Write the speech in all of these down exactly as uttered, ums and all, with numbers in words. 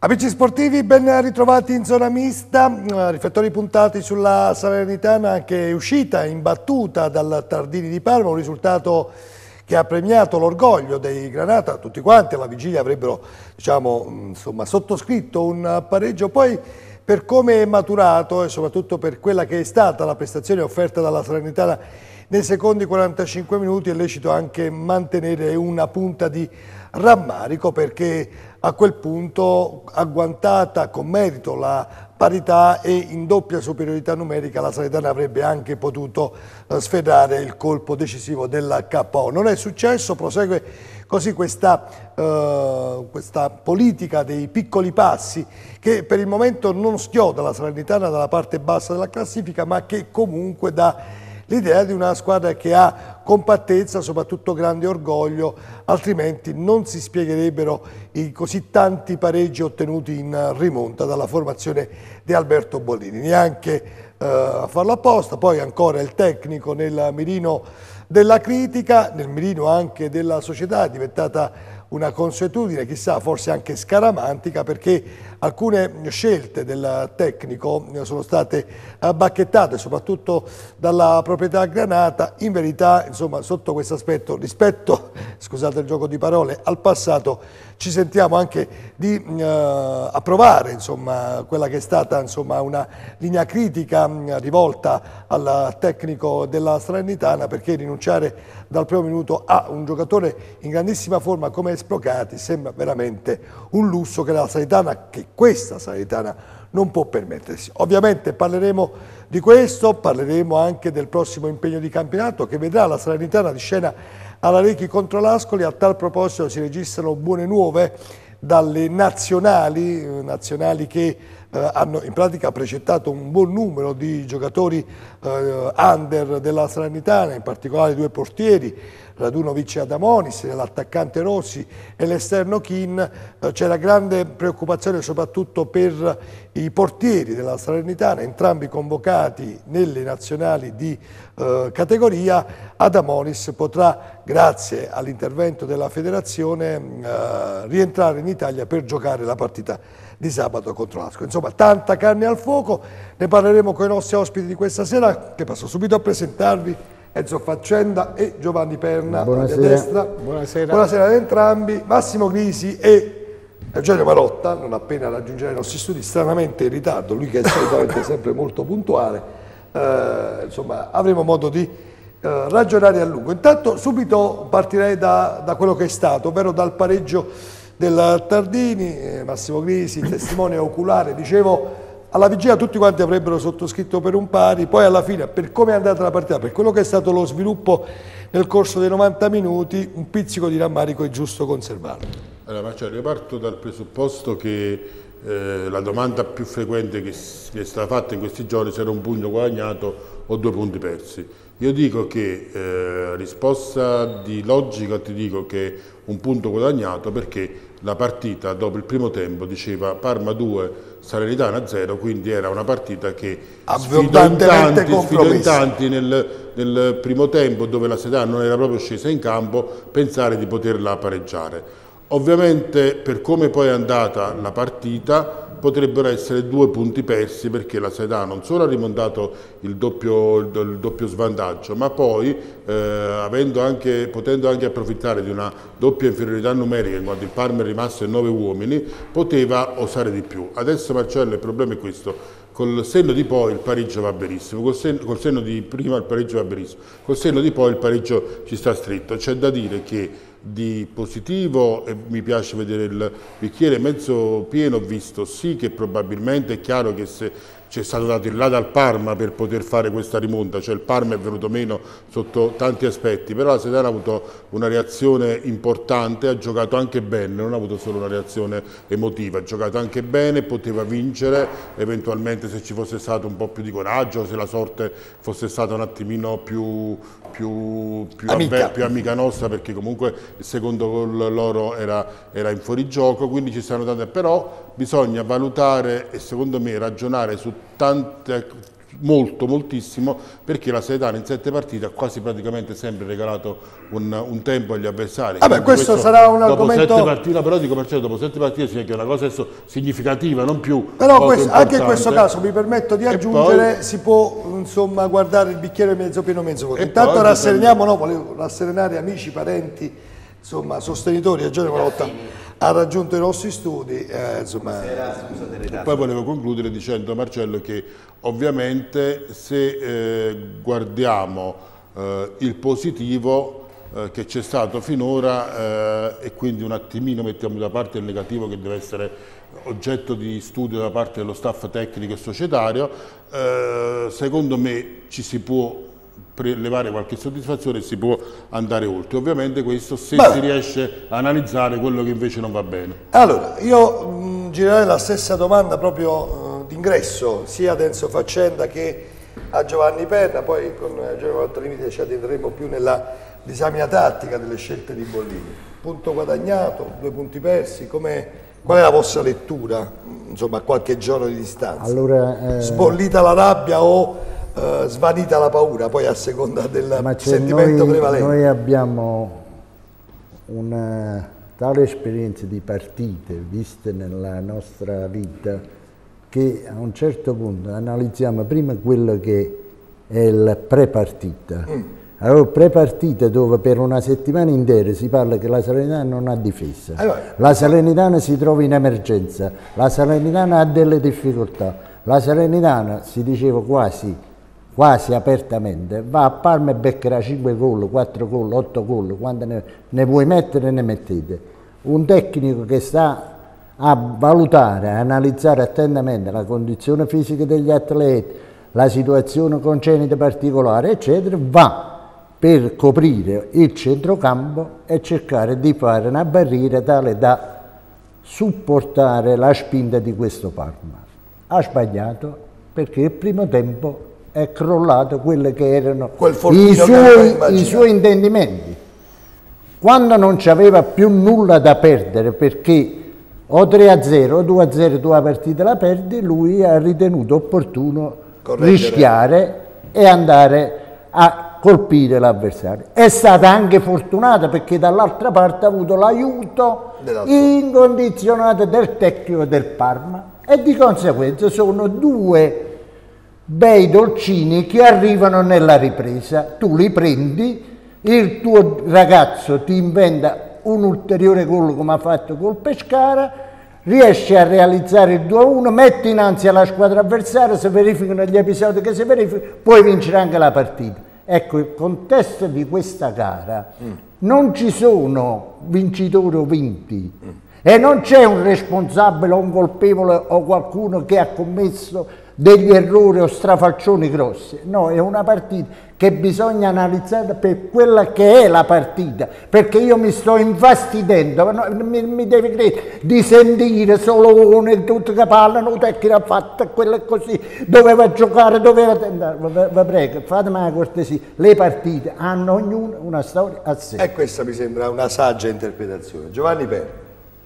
Amici sportivi, ben ritrovati in zona mista, riflettori puntati sulla Salernitana che è uscita imbattuta dal Tardini di Parma, un risultato che ha premiato l'orgoglio dei Granata. Tutti quanti alla vigilia avrebbero, diciamo, insomma, sottoscritto un pareggio, poi per come è maturato e soprattutto per quella che è stata la prestazione offerta dalla Salernitana nei secondi quarantacinque minuti è lecito anche mantenere una punta di rammarico, perché a quel punto, agguantata con merito la parità e in doppia superiorità numerica, la Salernitana avrebbe anche potuto sferrare il colpo decisivo della K O. Non è successo, prosegue così questa, uh, questa politica dei piccoli passi che per il momento non schioda la Salernitana dalla parte bassa della classifica, ma che comunque dà l'idea di una squadra che ha compattezza, soprattutto grande orgoglio, altrimenti non si spiegherebbero i così tanti pareggi ottenuti in rimonta dalla formazione di Alberto Bollini, neanche eh, a farlo apposta. Poi ancora il tecnico nel mirino della critica, nel mirino anche della società, è diventata una consuetudine, chissà, forse anche scaramantica, perché alcune scelte del tecnico sono state bacchettate, soprattutto dalla proprietà granata. In verità, insomma, sotto questo aspetto, rispetto, scusate il gioco di parole, al passato, ci sentiamo anche di uh, approvare, insomma, quella che è stata, insomma, una linea critica uh, rivolta al tecnico della Salernitana, perché rinunciare dal primo minuto a un giocatore in grandissima forma come Esprocati sembra veramente un lusso che la Salernitana, che questa Salernitana non può permettersi. Ovviamente parleremo di questo, parleremo anche del prossimo impegno di campionato che vedrà la Salernitana di scena alla Lecchi contro l'Ascoli. A tal proposito si registrano buone nuove dalle nazionali, nazionali che eh, hanno in pratica precettato un buon numero di giocatori eh, under della Salernitana, in particolare due portieri, Radunovic e Adamonis, l'attaccante Rossi e l'esterno Kin. Eh, c'era grande preoccupazione soprattutto per i portieri della Salernitana, entrambi convocati nelle nazionali di eh, categoria. Adamonis potrà, grazie all'intervento della federazione, eh, rientrare in Italia per giocare la partita di sabato contro l'Ascoli. Insomma, tanta carne al fuoco, ne parleremo con i nostri ospiti di questa sera, che passo subito a presentarvi. Enzo Faccenda e Giovanni Perna. Buonasera. A destra. Buonasera. Buonasera ad entrambi. Massimo Grisi e Eugenio Marotta, non appena raggiungerà i nostri studi, stranamente in ritardo, lui che è solitamente sempre molto puntuale. Eh, insomma, avremo modo di eh, ragionare a lungo. Intanto subito partirei da, da quello che è stato, ovvero dal pareggio del Tardini. eh, Massimo Grisi, testimone oculare, dicevo, alla vigilia tutti quanti avrebbero sottoscritto per un pari, poi alla fine, per come è andata la partita, per quello che è stato lo sviluppo nel corso dei novanta minuti, un pizzico di rammarico è giusto conservarlo. Allora, Marcello, io parto dal presupposto che eh, la domanda più frequente che è stata fatta in questi giorni se era un punto guadagnato o due punti persi. Io dico che, eh, risposta di logica, ti dico che un punto guadagnato, perché la partita dopo il primo tempo diceva Parma due, Salernitana zero, quindi era una partita che sfidò in tanti, sfidò in tanti nel, nel primo tempo, dove la Salernitana non era proprio scesa in campo, pensare di poterla pareggiare. Ovviamente, per come poi è andata la partita, potrebbero essere due punti persi, perché la Salernitana non solo ha rimontato il doppio, il doppio svantaggio, ma poi eh, avendo anche, potendo anche approfittare di una doppia inferiorità numerica, in quanto il Parma è rimasto in nove uomini, poteva osare di più. Adesso, Marcello, il problema è questo: col senno di poi il pareggio va benissimo, col senno, col senno di prima il pareggio va benissimo, col senno di poi il pareggio ci sta stretto. C'è da dire che di positivo, e mi piace vedere il bicchiere mezzo pieno, ho visto sì che probabilmente è chiaro che se c'è stato dato il là dal Parma per poter fare questa rimonta, cioè il Parma è venuto meno sotto tanti aspetti, però la Salernitana ha avuto una reazione importante, ha giocato anche bene, non ha avuto solo una reazione emotiva, ha giocato anche bene, poteva vincere, eventualmente se ci fosse stato un po' più di coraggio, se la sorte fosse stata un attimino più, più, più, amica. più amica nostra, perché comunque il secondo gol loro era, era in fuorigioco, quindi ci stanno tante, però bisogna valutare e secondo me ragionare su tante, molto, moltissimo, perché la Salernitana in sette partite ha quasi praticamente sempre regalato un, un tempo agli avversari. Vabbè, questo, questo sarà un dopo argomento... Sette partite, però dico perciò, dopo sette partite significa che è una cosa significativa, non più Però questo, anche in questo caso mi permetto di aggiungere, poi, si può insomma guardare il bicchiere mezzo pieno, mezzo vuoto. Intanto rassereniamo, no, volevo rasserenare amici, parenti, insomma, sostenitori a Giorgio Malotta. Ha raggiunto i nostri studi, eh, insomma. E poi volevo concludere dicendo, Marcello, che ovviamente se eh, guardiamo eh, il positivo eh, che c'è stato finora eh, e quindi un attimino mettiamo da parte il negativo che deve essere oggetto di studio da parte dello staff tecnico e societario, eh, secondo me ci si può prelevare qualche soddisfazione e si può andare oltre. Ovviamente questo se Beh. si riesce a analizzare quello che invece non va bene. Allora, io mh, girerei la stessa domanda proprio uh, d'ingresso, sia ad Enzo Faccenda che a Giovanni Perna, poi con uh, Giovanni Limite ci addentro più nella disamina tattica delle scelte di Bollini. Punto guadagnato, due punti persi, come, qual è la vostra lettura, insomma, a qualche giorno di distanza? Allora, eh... Sbollita la rabbia o Uh, svanita la paura, poi a seconda del sentimento noi, prevalente? Noi abbiamo una tale esperienza di partite viste nella nostra vita che a un certo punto analizziamo prima quello che è il pre-partita. Mm. Allora, pre-partita dove per una settimana intera si parla che la Salernitana non ha difesa, allora, la Salernitana si trova in emergenza, la Salernitana ha delle difficoltà, la Salernitana, si diceva quasi quasi apertamente, va a Parma e beccherà cinque gol, quattro gol, otto gol, quando ne, ne vuoi mettere ne mettete. Un tecnico che sta a valutare, a analizzare attentamente la condizione fisica degli atleti, la situazione congenita particolare, eccetera, va per coprire il centrocampo e cercare di fare una barriera tale da supportare la spinta di questo Parma. Ha sbagliato perché il primo tempo è crollato quelli che erano i suoi, i suoi intendimenti. Quando non c'aveva più nulla da perdere, perché o tre a zero o due a zero tu la partita la perdi, lui ha ritenuto opportuno correggere, rischiare e andare a colpire l'avversario. È stata anche fortunata perché dall'altra parte ha avuto l'aiuto incondizionato del tecnico del Parma e di conseguenza sono due bei dolcini che arrivano nella ripresa, tu li prendi, il tuo ragazzo ti inventa un ulteriore gol come ha fatto col Pescara, riesci a realizzare il due a uno, metti in ansia la squadra avversaria, si verificano gli episodi che si verificano, puoi vincere anche la partita. Ecco, il contesto di questa gara mm. non ci sono vincitori o vinti mm. e non c'è un responsabile o un colpevole o qualcuno che ha commesso degli errori o strafalcioni grossi. No, è una partita che bisogna analizzare per quella che è la partita, perché io mi sto infastidendo, no, mi, mi devi credere, di sentire solo uno tutto che parlano, tecnico ha fatto quello e così, doveva giocare, doveva tentare. Vi prego, fatemi una cortesia, le partite hanno ognuna una storia a sé. E questa mi sembra una saggia interpretazione. Giovanni Per.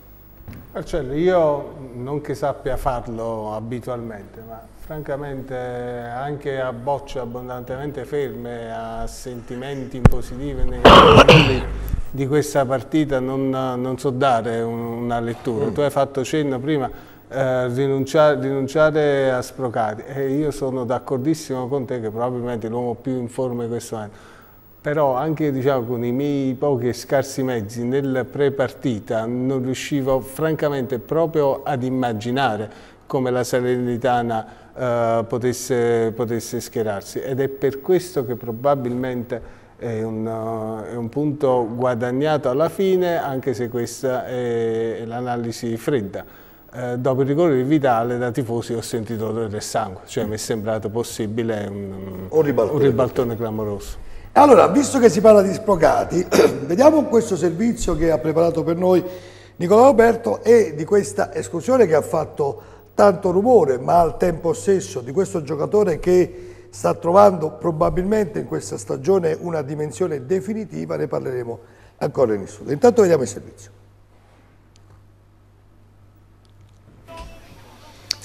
Marcello, io non che sappia farlo abitualmente, ma francamente anche a bocce abbondantemente ferme, a sentimenti positivi e negativi di questa partita non, non so dare una lettura. Mm. Tu hai fatto cenno prima, eh, rinunciare, rinunciare a Sprocati e io sono d'accordissimo con te che probabilmente l'uomo più in forma di questo anno. Però anche diciamo, con i miei pochi e scarsi mezzi nel pre-partita non riuscivo francamente proprio ad immaginare come la Salernitana eh, potesse, potesse schierarsi ed è per questo che probabilmente è un, uh, è un punto guadagnato alla fine, anche se questa è, è l'analisi fredda. Eh, dopo il rigore di Vitale da tifosi ho sentito odore del sangue, cioè mi è sembrato possibile un, un ribaltone, un ribaltone clamoroso. Allora, visto che si parla di Sprocati, vediamo questo servizio che ha preparato per noi Nicola Roberto e di questa escursione che ha fatto tanto rumore, ma al tempo stesso di questo giocatore che sta trovando probabilmente in questa stagione una dimensione definitiva, ne parleremo ancora in studio. Intanto vediamo il servizio.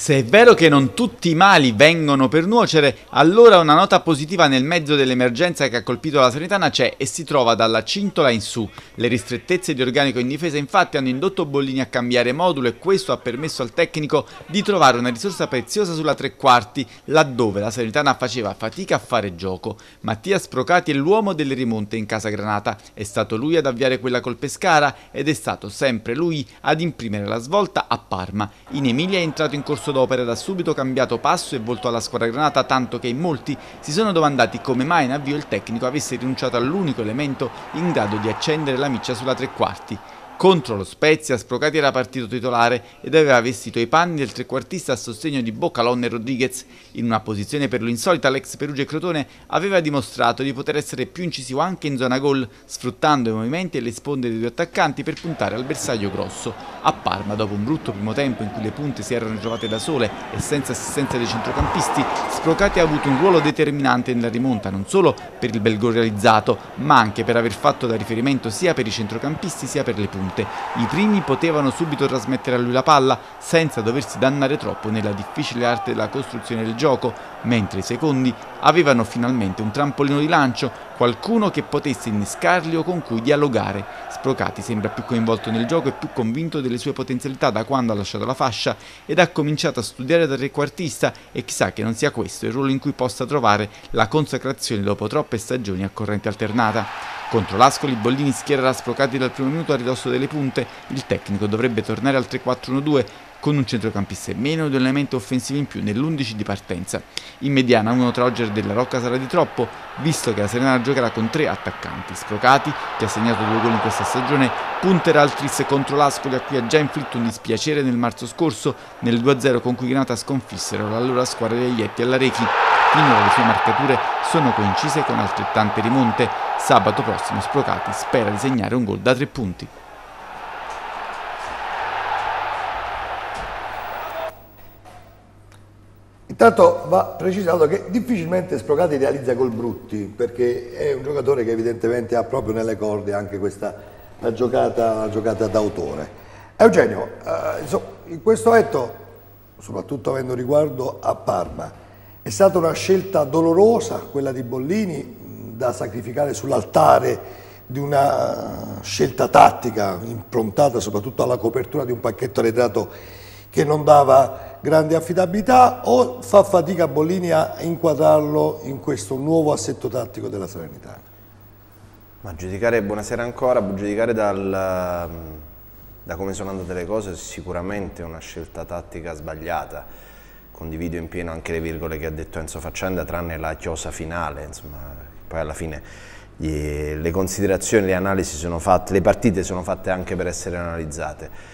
Se è vero che non tutti i mali vengono per nuocere, allora una nota positiva nel mezzo dell'emergenza che ha colpito la Salernitana c'è e si trova dalla cintola in su. Le ristrettezze di organico in difesa infatti hanno indotto Bollini a cambiare modulo e questo ha permesso al tecnico di trovare una risorsa preziosa sulla tre quarti, laddove la Salernitana faceva fatica a fare gioco. Mattia Sprocati è l'uomo delle rimonte in casa granata, è stato lui ad avviare quella col Pescara ed è stato sempre lui ad imprimere la svolta a Parma. In Emilia è entrato in corso d'opera ed ha subito cambiato passo e volto alla squadra granata, tanto che in molti si sono domandati come mai in avvio il tecnico avesse rinunciato all'unico elemento in grado di accendere la miccia sulla tre quarti. Contro lo Spezia Sprocati era partito titolare ed aveva vestito i panni del trequartista a sostegno di Boccalon e Rodriguez. In una posizione per lo insolita l'ex Perugia e Crotone aveva dimostrato di poter essere più incisivo anche in zona gol, sfruttando i movimenti e le sponde dei due attaccanti per puntare al bersaglio grosso. A Parma, dopo un brutto primo tempo in cui le punte si erano ritrovate da sole e senza assistenza dei centrocampisti, Sprocati ha avuto un ruolo determinante nella rimonta, non solo per il bel gol realizzato, ma anche per aver fatto da riferimento sia per i centrocampisti sia per le punte. I primi potevano subito trasmettere a lui la palla senza doversi dannare troppo nella difficile arte della costruzione del gioco, mentre i secondi avevano finalmente un trampolino di lancio, qualcuno che potesse innescarli o con cui dialogare. Sprocati sembra più coinvolto nel gioco e più convinto delle sue potenzialità da quando ha lasciato la fascia ed ha cominciato a studiare da trequartista e chissà che non sia questo il ruolo in cui possa trovare la consacrazione dopo troppe stagioni a corrente alternata. Contro l'Ascoli Bollini schiererà Sprocati dal primo minuto a ridosso delle punte, il tecnico dovrebbe tornare al tre quattro uno due con un centrocampista in meno ed un elemento offensivo in più nell'undici di partenza. In mediana uno tra Ogger della Rocca sarà di troppo, visto che la Salernitana giocherà con tre attaccanti. Sprocati, che ha segnato due gol in questa stagione, punterà al tris contro l'Ascoli, a cui ha già inflitto un dispiacere nel marzo scorso nel due a zero con cui Granata sconfissero l'allora squadra degli Ietti all'Arechi. Finora le sue marcature sono coincise con altrettante rimonte. Sabato prossimo Sprocati spera di segnare un gol da tre punti. Intanto va precisato che difficilmente Sprocati realizza gol brutti, perché è un giocatore che evidentemente ha proprio nelle corde anche questa la giocata, la giocata d'autore. Eugenio, eh, insomma, in questo momento, soprattutto avendo riguardo a Parma, è stata una scelta dolorosa quella di Bollini, da sacrificare sull'altare di una scelta tattica improntata soprattutto alla copertura di un pacchetto arretrato che non dava grande affidabilità, o fa fatica Bollini a inquadrarlo in questo nuovo assetto tattico della Salernitana? Ma giudicare, buonasera ancora, giudicare dal, da come sono andate le cose sicuramente è una scelta tattica sbagliata. Condivido in pieno anche le virgole che ha detto Enzo Faccenda, tranne la chiosa finale, insomma, poi alla fine gli, le considerazioni, le analisi sono fatte, le partite sono fatte anche per essere analizzate.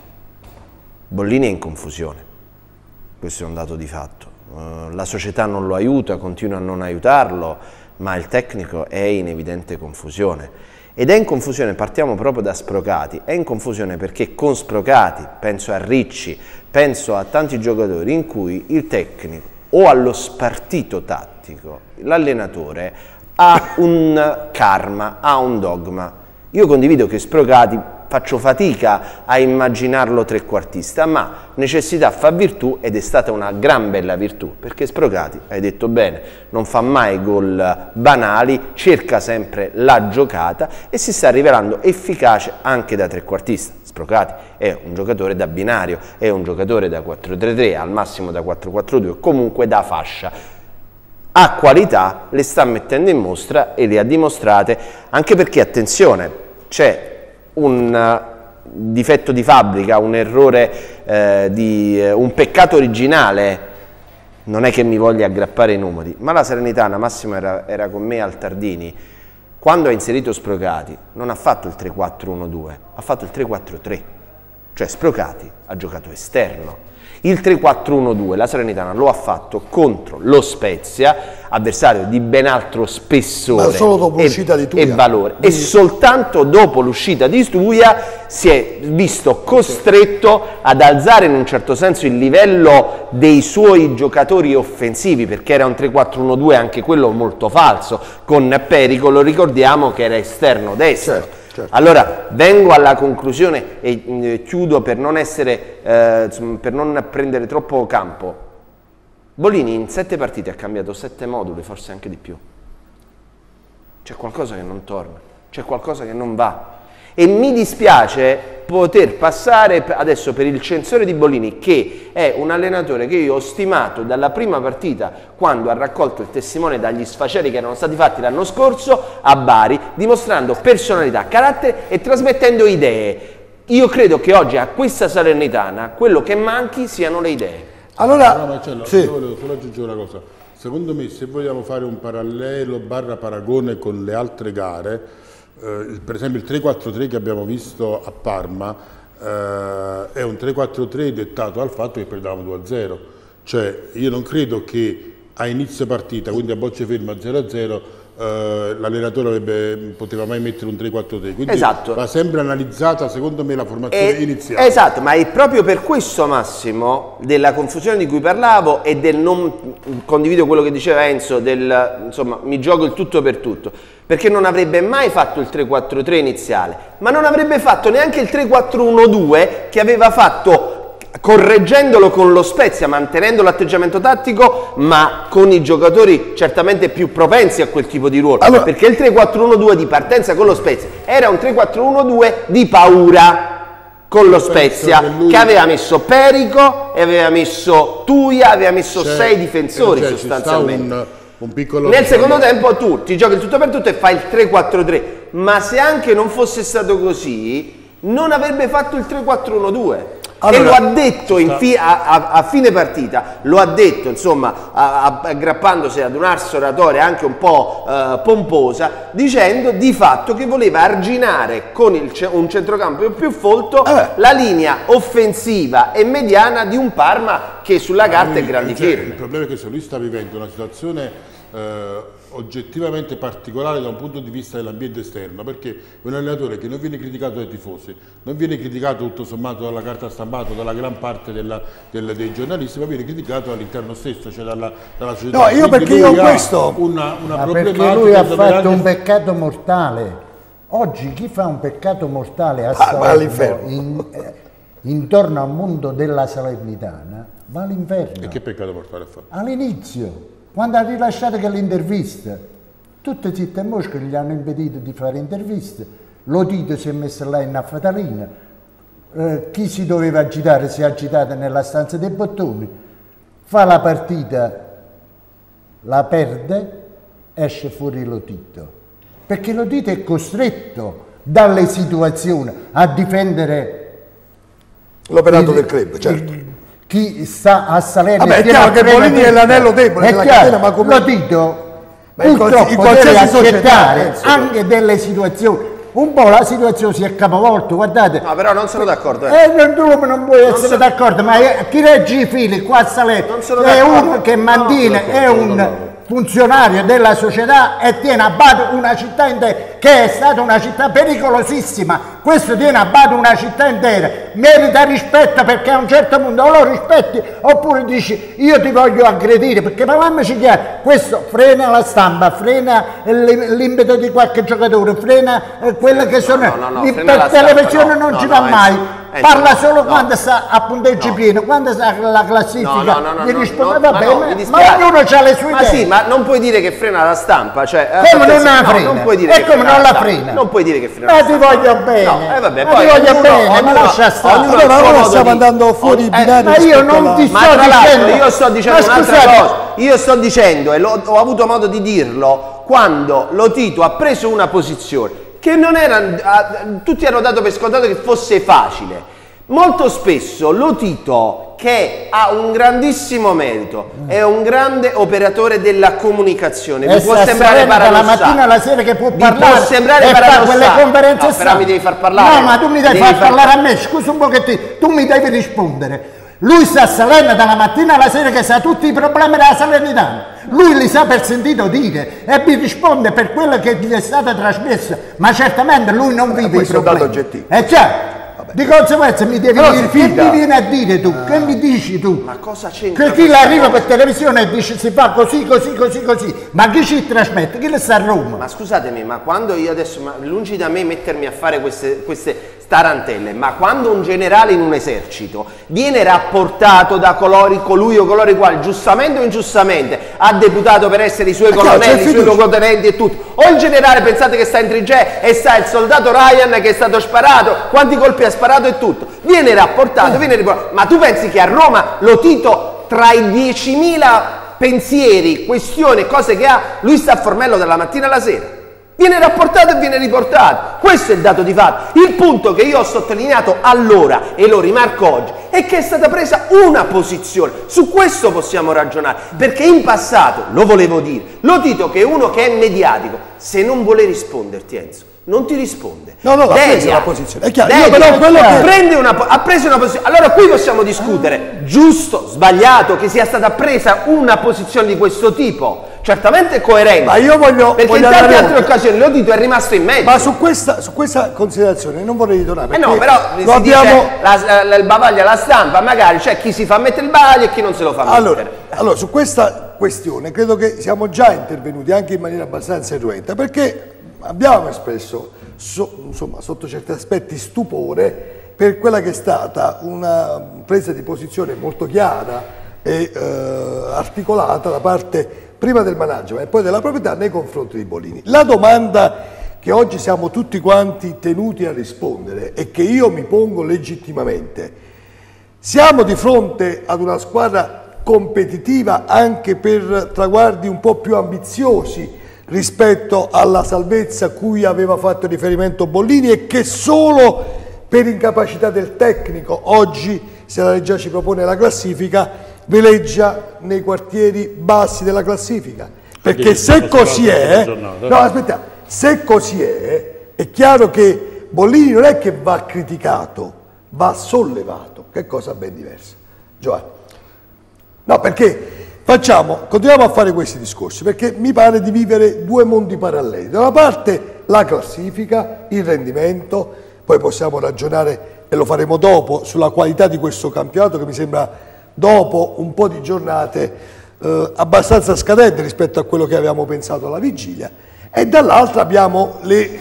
Bollini è in confusione, questo è un dato di fatto. Uh, la società non lo aiuta, continua a non aiutarlo, ma il tecnico è in evidente confusione. Ed è in confusione, partiamo proprio da Sprocati, è in confusione perché con Sprocati, penso a Ricci, penso a tanti giocatori in cui il tecnico o allo spartito tattico, l'allenatore ha un karma, ha un dogma. Io condivido che Sprocati faccio fatica a immaginarlo trequartista, ma necessità fa virtù ed è stata una gran bella virtù, perché Sprocati, hai detto bene, non fa mai gol banali, cerca sempre la giocata e si sta rivelando efficace anche da trequartista. Sprocati è un giocatore da binario, è un giocatore da quattro tre tre, al massimo da quattro quattro due, comunque da fascia. Ha qualità, le sta mettendo in mostra e le ha dimostrate, anche perché, attenzione, c'è un difetto di fabbrica, un errore, eh, di, eh, un peccato originale, non è che mi voglia aggrappare i numeri, ma la Salernitana, Massimo era, era con me al Tardini, quando ha inserito Sprocati non ha fatto il tre quattro uno due, ha fatto il tre quattro tre, cioè Sprocati ha giocato esterno. Il tre quattro uno due la Salernitana lo ha fatto contro lo Spezia, avversario di ben altro spessore solo dopo e, di e valore. Quindi... E soltanto dopo l'uscita di Tuia si è visto costretto ad alzare in un certo senso il livello dei suoi giocatori offensivi, perché era un tre quattro uno due anche quello molto falso, con Perico, lo ricordiamo, che era esterno destro. Certo. certo. Allora vengo alla conclusione e eh, chiudo per non essere, eh, per non prendere troppo campo. Bolini in sette partite ha cambiato sette moduli, forse anche di più. C'è qualcosa che non torna, c'è qualcosa che non va. E mi dispiace poter passare adesso per il censore di Bolini, che è un allenatore che io ho stimato dalla prima partita, quando ha raccolto il testimone dagli sfaceli che erano stati fatti l'anno scorso a Bari, dimostrando personalità, carattere e trasmettendo idee. Io credo che oggi a questa Salernitana quello che manchi siano le idee. Allora, no, Marcello, sì. io volevo solo aggiungere una cosa. Secondo me, se vogliamo fare un parallelo barra paragone con le altre gare, eh, per esempio il tre quattro tre che abbiamo visto a Parma eh, è un tre quattro tre dettato dal fatto che perdevamo due a zero. Cioè, io non credo che a inizio partita, quindi a bocce ferme a zero a zero, eh, l'allenatore avrebbe, poteva mai mettere un tre quattro tre. Quindi esatto. va sempre analizzata, secondo me, la formazione E, iniziale. esatto, ma è proprio per questo, Massimo, della confusione di cui parlavo e del non condivido quello che diceva Enzo, del insomma mi gioco il tutto per tutto, perché non avrebbe mai fatto il tre quattro tre iniziale, ma non avrebbe fatto neanche il tre quattro uno due che aveva fatto correggendolo con lo Spezia, mantenendo l'atteggiamento tattico, ma con i giocatori certamente più propensi a quel tipo di ruolo, allora, perché il tre quattro uno due di partenza con lo Spezia era un tre quattro uno due di paura con lo Spezia, che, lui... che aveva messo Perico e aveva messo Tuia, aveva messo sei difensori cioè, sostanzialmente. Un, un piccolo Nel secondo tempo tu ti giochi il tutto per tutto e fai il tre quattro tre, ma se anche non fosse stato così non avrebbe fatto il tre quattro uno due. Allora, e lo ha detto in fi a, a, a fine partita, lo ha detto insomma a, a, aggrappandosi ad un'arsa oratoria anche un po' uh, pomposa, dicendo di fatto che voleva arginare con il, un centrocampo più folto eh. la linea offensiva e mediana di un Parma che sulla carta lui, è grandifiere. Cioè, il problema è che se lui sta vivendo una situazione eh, oggettivamente particolare da un punto di vista dell'ambiente esterno, perché è un allenatore che non viene criticato dai tifosi, non viene criticato tutto sommato dalla carta stampata, dalla gran parte della, del, dei giornalisti, ma viene criticato all'interno stesso, cioè dalla, dalla società. No, io Quindi perché io questo... Una, una ma perché lui ha fatto anche... un peccato mortale. Oggi chi fa un peccato mortale a ah, Salerno, in, eh, intorno al mondo della Salernitana, va all'inferno. E che peccato mortale ha fatto? All'inizio. Quando ha rilasciato quell'intervista, tutte zitte e mosche gli hanno impedito di fare interviste, Lotito si è messo là in affatalina, eh, chi si doveva agitare si è agitato nella stanza dei bottoni, fa la partita, la perde, esce fuori Lotito, perché Lotito è costretto dalle situazioni a difendere l'operato del club, certo. Il, chi sta a Salerno. Vabbè, è chiaro che Bolini è l'anello debole della catena, ma come... Lo dito, purtroppo deve accettare anche delle situazioni. Un po' la situazione si è capovolto, guardate. No, però non sono d'accordo. Eh, eh non, tu non puoi non essere so... d'accordo, ma chi regge i fili qua a Salerno è uno che mantiene, no, è un funzionario della società e tiene a bada una città intera, che è stata una città pericolosissima. Questo tiene a bada una città intera, merita rispetto, perché a un certo punto o lo rispetti oppure dici io ti voglio aggredire, perché parliamoci chiaro, questo frena la stampa, frena l'impeto di qualche giocatore, frena quelle che sono no, no, no, no, per televisione no, non no, ci va no, mai eh, parla solo no, quando sta a punteggio no. pieno, quando sta la classifica no, no, no, mi no, risponde no, va no, bene, no, ma ognuno ha le sue ma idee. Sì, ma non puoi dire che frena la stampa, cioè come non la frena? No, non puoi dire e che come frena non la stampa. frena? Non puoi dire che frena ma la stampa. Ma ti voglio bene. No, eh vabbè, ma poi ti voglio ognuno, bene, ognuno, ma lascia stare. Allora, allora stiamo andando fuori i binari. Ma io non ti sto dicendo, io sto dicendo un'altra cosa. Io sto dicendo e ho avuto modo di dirlo quando Lotito ha preso una posizione che non era, tutti hanno dato per scontato che fosse facile. Molto spesso Lotito, che ha un grandissimo merito, è un grande operatore della comunicazione, vi può sembrare paradossale, dalla mattina alla sera che può parlare, può sembrare paradossale, quelle conferenze no, però mi devi far parlare. No, ma tu mi devi, devi far, far parlare a me, scusa un pochettino, tu mi devi rispondere. Lui sta a Salerno dalla mattina alla sera che sa tutti i problemi della Salernitana. Lui li sa per sentito dire e mi risponde per quello che gli è stato trasmesso, ma certamente lui non vive i problemi. È oggettivo. È chiaro. Di conseguenza mi devi Però dire, si che fida. mi vieni a dire tu? Che mi dici tu? Ma cosa c'entra? Che chi arriva per televisione e dice si fa così, così, così, così. Ma chi ci trasmette? Chi le sta a Roma? Ma scusatemi, ma quando io adesso, ma lungi da me mettermi a fare queste, queste tarantelle, ma quando un generale in un esercito viene rapportato da colori, colui o coloro i quali, giustamente o ingiustamente, ha deputato per essere i suoi chiaro, colonnelli, c'è i suoi fiducia. luogotenenti e tutto, o il generale pensate che sta in trincea e sta il soldato Ryan che è stato sparato, quanti colpi ha sparato e tutto, viene rapportato, viene riportato, ma tu pensi che a Roma lo Tito tra i diecimila pensieri, questioni e cose che ha, lui sta a Formello dalla mattina alla sera? Viene rapportato e viene riportato. Questo è il dato di fatto. Il punto che io ho sottolineato allora e lo rimarco oggi è che è stata presa una posizione. Su questo possiamo ragionare. Perché in passato, lo volevo dire, lo Tito che è uno che è mediatico, se non vuole risponderti Enzo, non ti risponde. No, no, ha preso Delia, una posizione. È chiaro, Delia, io però quello che- prende una, po- ha preso una posizione. Allora qui possiamo discutere, giusto, sbagliato, che sia stata presa una posizione di questo tipo. Certamente coerente. Ma io voglio- Perché voglio in tante andare altre oltre. occasioni lo Tito è rimasto in mezzo. Ma su questa, su questa considerazione non vorrei ritornare. Eh no, perché però lo si abbiamo... dice la, la- il bavaglio alla stampa, magari c'è chi si fa mettere il bavaglio e chi non se lo fa Allora, mettere. allora, su questa questione credo che siamo già intervenuti anche in maniera abbastanza irruenta, perché abbiamo espresso, so- insomma, sotto certi aspetti stupore per quella che è stata una presa di posizione molto chiara e eh, articolata da parte prima del management e poi della proprietà nei confronti di Bollini. La domanda che oggi siamo tutti quanti tenuti a rispondere e che io mi pongo legittimamente: siamo di fronte ad una squadra competitiva anche per traguardi un po' più ambiziosi rispetto alla salvezza a cui aveva fatto riferimento Bollini e che solo per incapacità del tecnico oggi, se la Regia ci propone la classifica, veleggia nei quartieri bassi della classifica? Perché se così è, no aspetta, se così è, è chiaro che Bollini non è che va criticato, va sollevato, che è cosa ben diversa. Giovanni. No, perché facciamo, continuiamo a fare questi discorsi, perché mi pare di vivere due mondi paralleli. Da una parte la classifica, il rendimento, poi possiamo ragionare, e lo faremo dopo, sulla qualità di questo campionato che mi sembra, dopo un po' di giornate, eh, abbastanza scadente rispetto a quello che avevamo pensato alla vigilia, e dall'altra abbiamo le eh,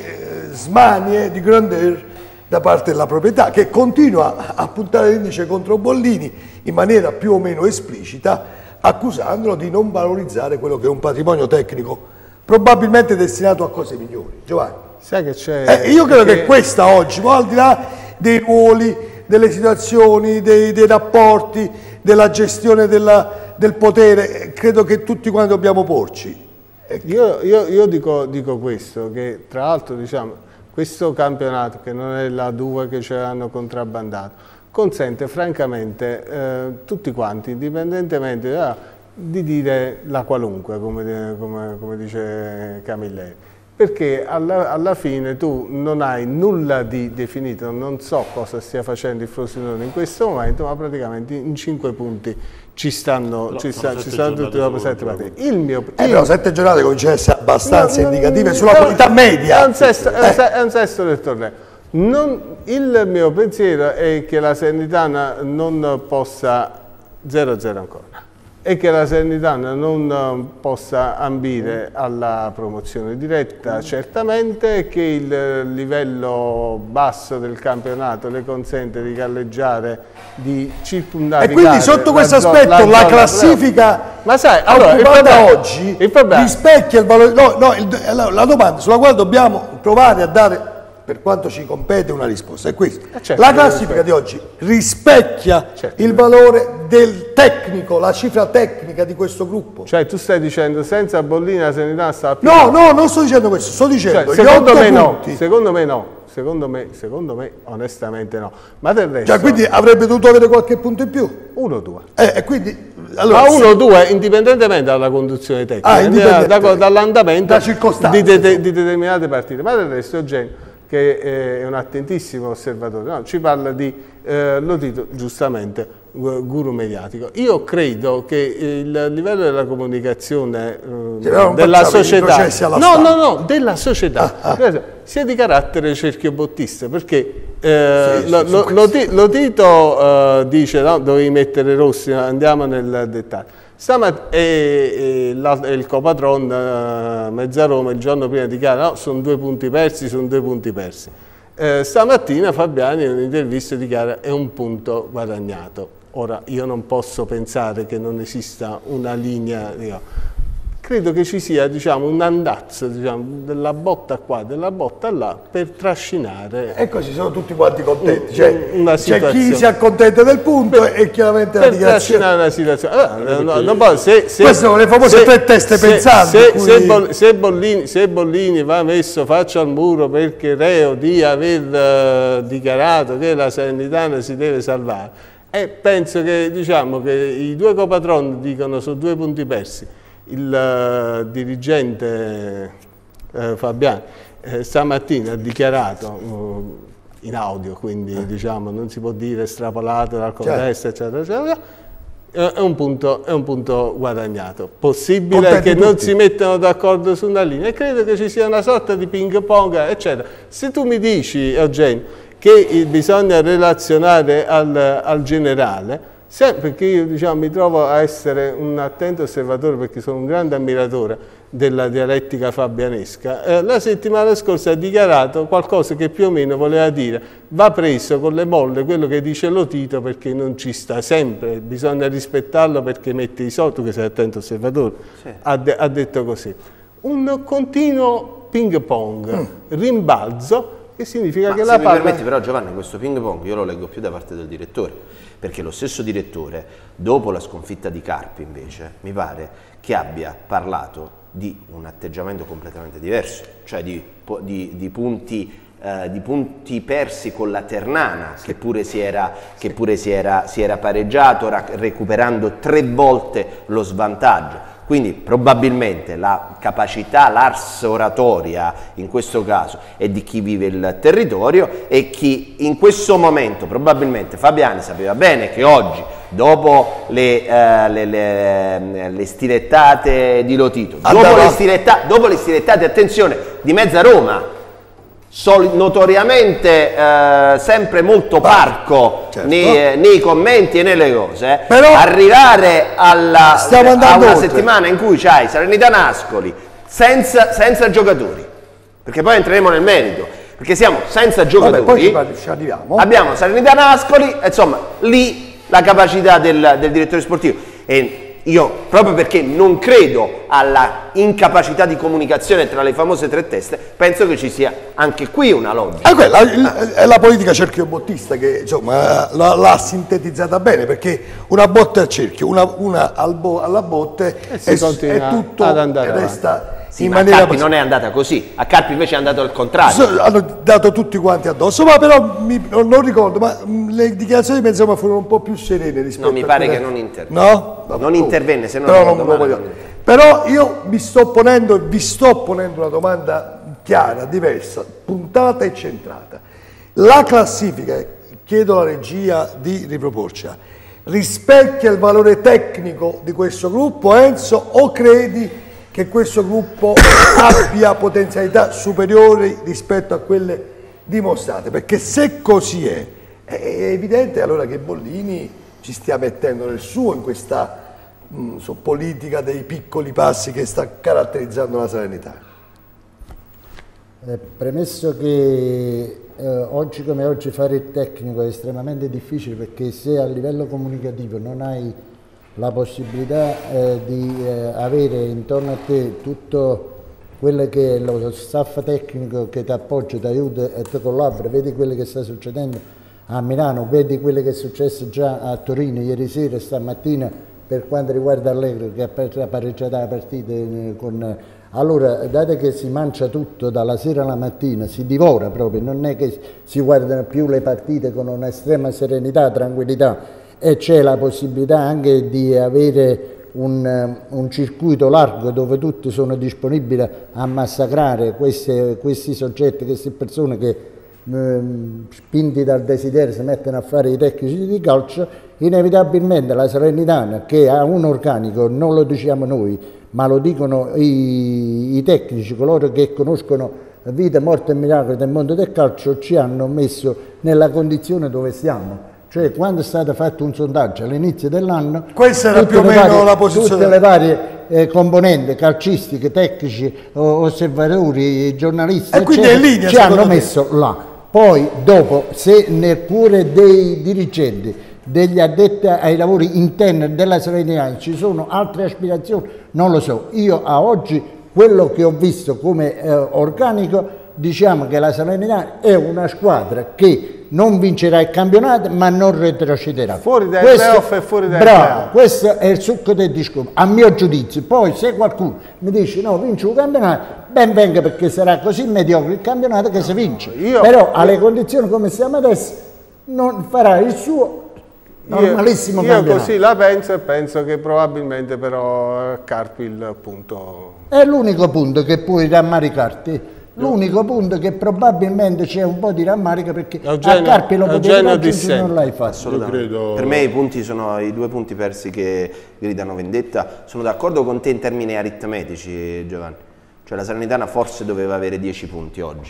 smanie di grandeur da parte della proprietà, che continua a puntare l'indice contro Bollini in maniera più o meno esplicita, accusandolo di non valorizzare quello che è un patrimonio tecnico probabilmente destinato a cose migliori. Giovanni. Sai che c'è... Eh, io credo che che questa oggi, poi al di là dei ruoli, delle situazioni, dei, dei rapporti, della gestione della, del potere, eh, credo che tutti quanti dobbiamo porci. Io, io, io dico, dico questo, che tra l'altro diciamo, questo campionato, che non è la due che ce l'hanno contrabbandato, consente francamente eh, tutti quanti, indipendentemente da, di dire la qualunque, come, come, come dice Camilleri, perché alla, alla fine tu non hai nulla di definito, non so cosa stia facendo il Frosinone in questo momento, ma praticamente in cinque punti ci stanno, No, ci sono sta, ci sette stanno giornate tutti dopo solo, sette proprio. partite. Il mio, Eh, il- però sette giornate cominciano a essere abbastanza No, no, indicative sulla no, qualità media. È un sesto, è un Eh. se- è un sesto del torneo. Non- il mio pensiero è che la Salernitana non possa zero a zero ancora e che la Salernitana non eh, possa ambire alla promozione diretta, certamente, che il livello basso del campionato le consente di galleggiare, di circumnavigare. E quindi sotto la questo zo- aspetto la, zona classifica Ma sai, allora, il occupata problema- oggi il problema- rispecchia il valore. No, no, il- la, la domanda sulla quale dobbiamo provare a dare, per quanto ci compete, una risposta è questa. Eh, certo, la che classifica di oggi rispecchia Certo. il valore del tecnico, la cifra tecnica di questo gruppo? Cioè tu stai dicendo senza Bollini la Salernitana sta più. No, no, non sto dicendo questo, sto Cioè, dicendo gli secondo otto me no, punti. secondo me no, secondo me, secondo me onestamente no. Ma del resto Cioè, quindi avrebbe dovuto avere qualche punto in più. uno due. Eh, e quindi allora, Ma se- uno o due indipendentemente dalla conduzione tecnica, Ah, da- indipendente. da- dall'andamento Da circostanze, di, de- insomma. di determinate partite. Ma del resto Eugenio, che è un attentissimo osservatore, no, ci parla di eh, lo Tito, giustamente, gu- guru mediatico. Io credo che il livello della comunicazione eh, Sì, però non della facciamo i società, processi alla no, stampa. no, no, della società sia di carattere cerchiobottista, perché Eh, sì, lo, sì, lo, lo, lo Tito uh, dice no, dovevi mettere Rossi, andiamo nel dettaglio. Stamat e, e, la, e il copatron uh, Mezzaroma il giorno prima dichiara no, sono due punti persi, sono due punti persi. Eh, stamattina Fabiani in un'intervista dichiara è un punto guadagnato. Ora io non posso pensare che non esista una linea, io, credo che ci sia diciamo, un andazzo diciamo, della botta qua, della botta là per trascinare. E così sono tutti quanti contenti. Un, C'è cioè, chi si accontenta del punto per, e chiaramente per la dichiarazione. trascinare una situazione. Allora, no, no, no, se, se, queste sono le famose se, tre teste se, pensanti. Se, cui... se, Bollini, se, Bollini, se Bollini va messo faccia al muro perché reo di aver uh, dichiarato che la Salernitana si deve salvare, e penso che, diciamo, che i due copatron dicono su due punti persi. Il uh, dirigente uh, Fabiani uh, stamattina ha dichiarato uh, in audio, quindi eh. diciamo, non si può dire estrapolato dal contesto, certo. eccetera, eccetera, è un punto, è un punto guadagnato. Possibile Contenti che tutti. non si mettano d'accordo su una linea, e credo che ci sia una sorta di ping pong, eccetera. Se tu mi dici, Eugenio, che bisogna relazionare al, al generale, se, perché io diciamo, mi trovo a essere un attento osservatore perché sono un grande ammiratore della dialettica fabianesca, eh, la settimana scorsa ha dichiarato qualcosa che più o meno voleva dire va preso con le molle quello che dice lo Tito perché non ci sta sempre, bisogna rispettarlo perché mette i soldi, tu che sei attento osservatore, sì. ha, de ha detto così. Un continuo ping pong, mm. rimbalzo, che significa Ma che se la mi palla... permetti però Giovanni, questo ping pong io lo leggo più da parte del direttore, perché lo stesso direttore dopo la sconfitta di Carpi invece mi pare che abbia parlato di un atteggiamento completamente diverso, cioè di, di, di, punti, eh, di punti persi con la Ternana, che pure si era, che pure si era, si era pareggiato recuperando tre volte lo svantaggio. Quindi probabilmente la capacità, l'ars oratoria in questo caso è di chi vive il territorio e chi in questo momento probabilmente Fabiani sapeva bene che oggi dopo le, uh, le, le, le stilettate di Lotito, dopo le, stiletta, dopo le stilettate, attenzione, di Mezzaroma, Sol, notoriamente eh, sempre molto parco certo. nei, eh, nei commenti e nelle cose, però arrivare alla, a una oltre. settimana in cui c'hai Salernitana Ascoli senza, senza giocatori, perché poi entreremo nel merito, perché siamo senza giocatori. Vabbè, poi ci, ci arriviamo. Abbiamo Salernitana Ascoli, insomma lì la capacità del, del direttore sportivo. E io, proprio perché non credo alla incapacità di comunicazione tra le famose tre teste, penso che ci sia anche qui una logica. È, quella, è la politica cerchio-bottista che insomma l'ha sintetizzata bene, perché una botte al cerchio, una, una al bo, alla botte e è, è tutto ad andare e resta sì, in ma maniera... a Carpi non è andata così, a Carpi invece è andato al contrario. Hanno dato tutti quanti addosso, ma però mi, non ricordo, ma le dichiarazioni di Mezzaroma furono un po' più serene rispetto a... No, mi pare quelle... che non intervenne. No? No, non intervenne, se non però, ricordo non male, voglio... però io mi sto ponendo, vi sto ponendo una domanda chiara, diversa, puntata e centrata. La classifica, chiedo alla regia di riproporcela, rispecchia il valore tecnico di questo gruppo, Enzo, o credi che questo gruppo abbia potenzialità superiori rispetto a quelle dimostrate? Perché se così è, è evidente allora che Bollini ci stia mettendo nel suo in questa mh, so, politica dei piccoli passi che sta caratterizzando la Salernitana. Eh, premesso che eh, oggi come oggi fare il tecnico è estremamente difficile, perché se a livello comunicativo non hai la possibilità eh, di eh, avere intorno a te tutto quello che è lo staff tecnico che ti appoggia, ti aiuta e ti collabora, vedi quello che sta succedendo a Milano, vedi quello che è successo già a Torino ieri sera, stamattina per quanto riguarda Allegro che ha pareggiato la partita con... Allora, dato che si mangia tutto dalla sera alla mattina, si divora proprio, non è che si guardano più le partite con un'estrema serenità, tranquillità, e c'è la possibilità anche di avere un, un circuito largo dove tutti sono disponibili a massacrare queste, questi soggetti, queste persone che eh, spinti dal desiderio si mettono a fare i tecnici di calcio. Inevitabilmente la Salernitana, che ha un organico, non lo diciamo noi, ma lo dicono i, i tecnici, coloro che conoscono vita, morte e miracoli del mondo del calcio ci hanno messo nella condizione dove siamo. Cioè, quando è stato fatto un sondaggio all'inizio dell'anno, questa era più o meno varie, la posizione. Tutte le varie eh, componenti calcistiche, tecnici, osservatori, giornalisti, e quindi eccetera, è in linea, ci hanno te. messo là. Poi, dopo, se nel cuore dei dirigenti, degli addetti ai lavori interni della Salernitana ci sono altre aspirazioni, non lo so. Io a oggi, quello che ho visto come eh, organico, diciamo che la Salernitana è una squadra che non vincerà il campionato ma non retrocederà. Fuori dai questo, playoff e fuori dai bravo, playoff. questo è il succo del discorso, a mio giudizio. Poi se qualcuno mi dice no, vince un campionato, ben venga, perché sarà così mediocre il campionato che si vince. Io, però alle condizioni come siamo adesso non farà il suo normalissimo io, campionato. Io così la penso e penso che probabilmente però Carpi il punto... È l'unico punto che puoi rammaricarti. L'unico punto che probabilmente c'è un po' di rammarica, perché Eugenio, a Carpi lo potevi Eugenio raggiungere, non l'hai fatto. Assolutamente. credo- Per me i punti sono i due punti persi che gridano vendetta. Sono d'accordo con te in termini aritmetici, Giovanni. Cioè la Salernitana forse doveva avere dieci punti oggi.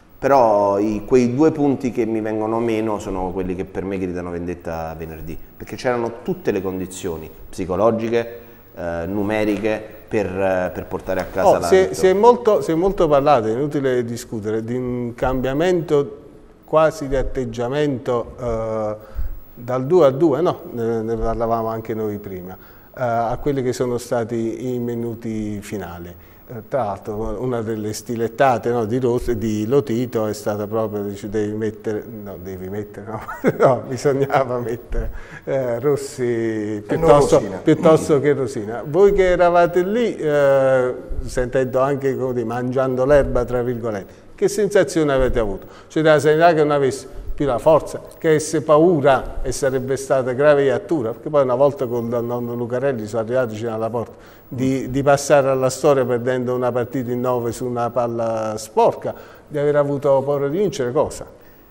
Però i, quei due punti che mi vengono meno sono quelli che per me gridano vendetta venerdì. Perché c'erano tutte le condizioni psicologiche, eh, numeriche, Per, per portare a casa Oh, la si, è, vittoria. si, è molto, si è molto parlato, è inutile discutere, di un cambiamento quasi di atteggiamento eh, dal due a due, no, ne, ne parlavamo anche noi prima, eh, a quelli che sono stati i minuti finali. Eh, tra l'altro una delle stilettate, no, di, Ros di Lotito è stata proprio, dice, devi mettere, no, devi mettere, no, no bisognava mettere eh, Rossi piuttosto, Rosina. piuttosto che Rosina. Voi che eravate lì, eh, sentendo anche come mangiando l'erba, tra virgolette, che sensazione avete avuto? Cioè della Salernitana che non avesse più la forza, che avesse paura e sarebbe stata grave iattura, perché poi una volta con il nonno Lucarelli sono arrivati vicino alla porta, di, di passare alla storia perdendo una partita in nove su una palla sporca, di aver avuto paura di vincere, cosa?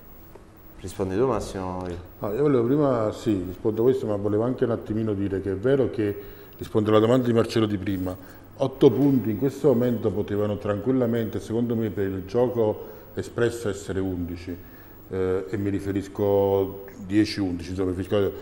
Rispondi tu, Massimo? Ah, io volevo prima, sì, rispondo a questo, ma volevo anche un attimino dire che è vero che, rispondo alla domanda di Marcello di prima, otto punti in questo momento potevano tranquillamente, secondo me, per il gioco espresso essere undici, eh, e mi riferisco dieci undici, insomma,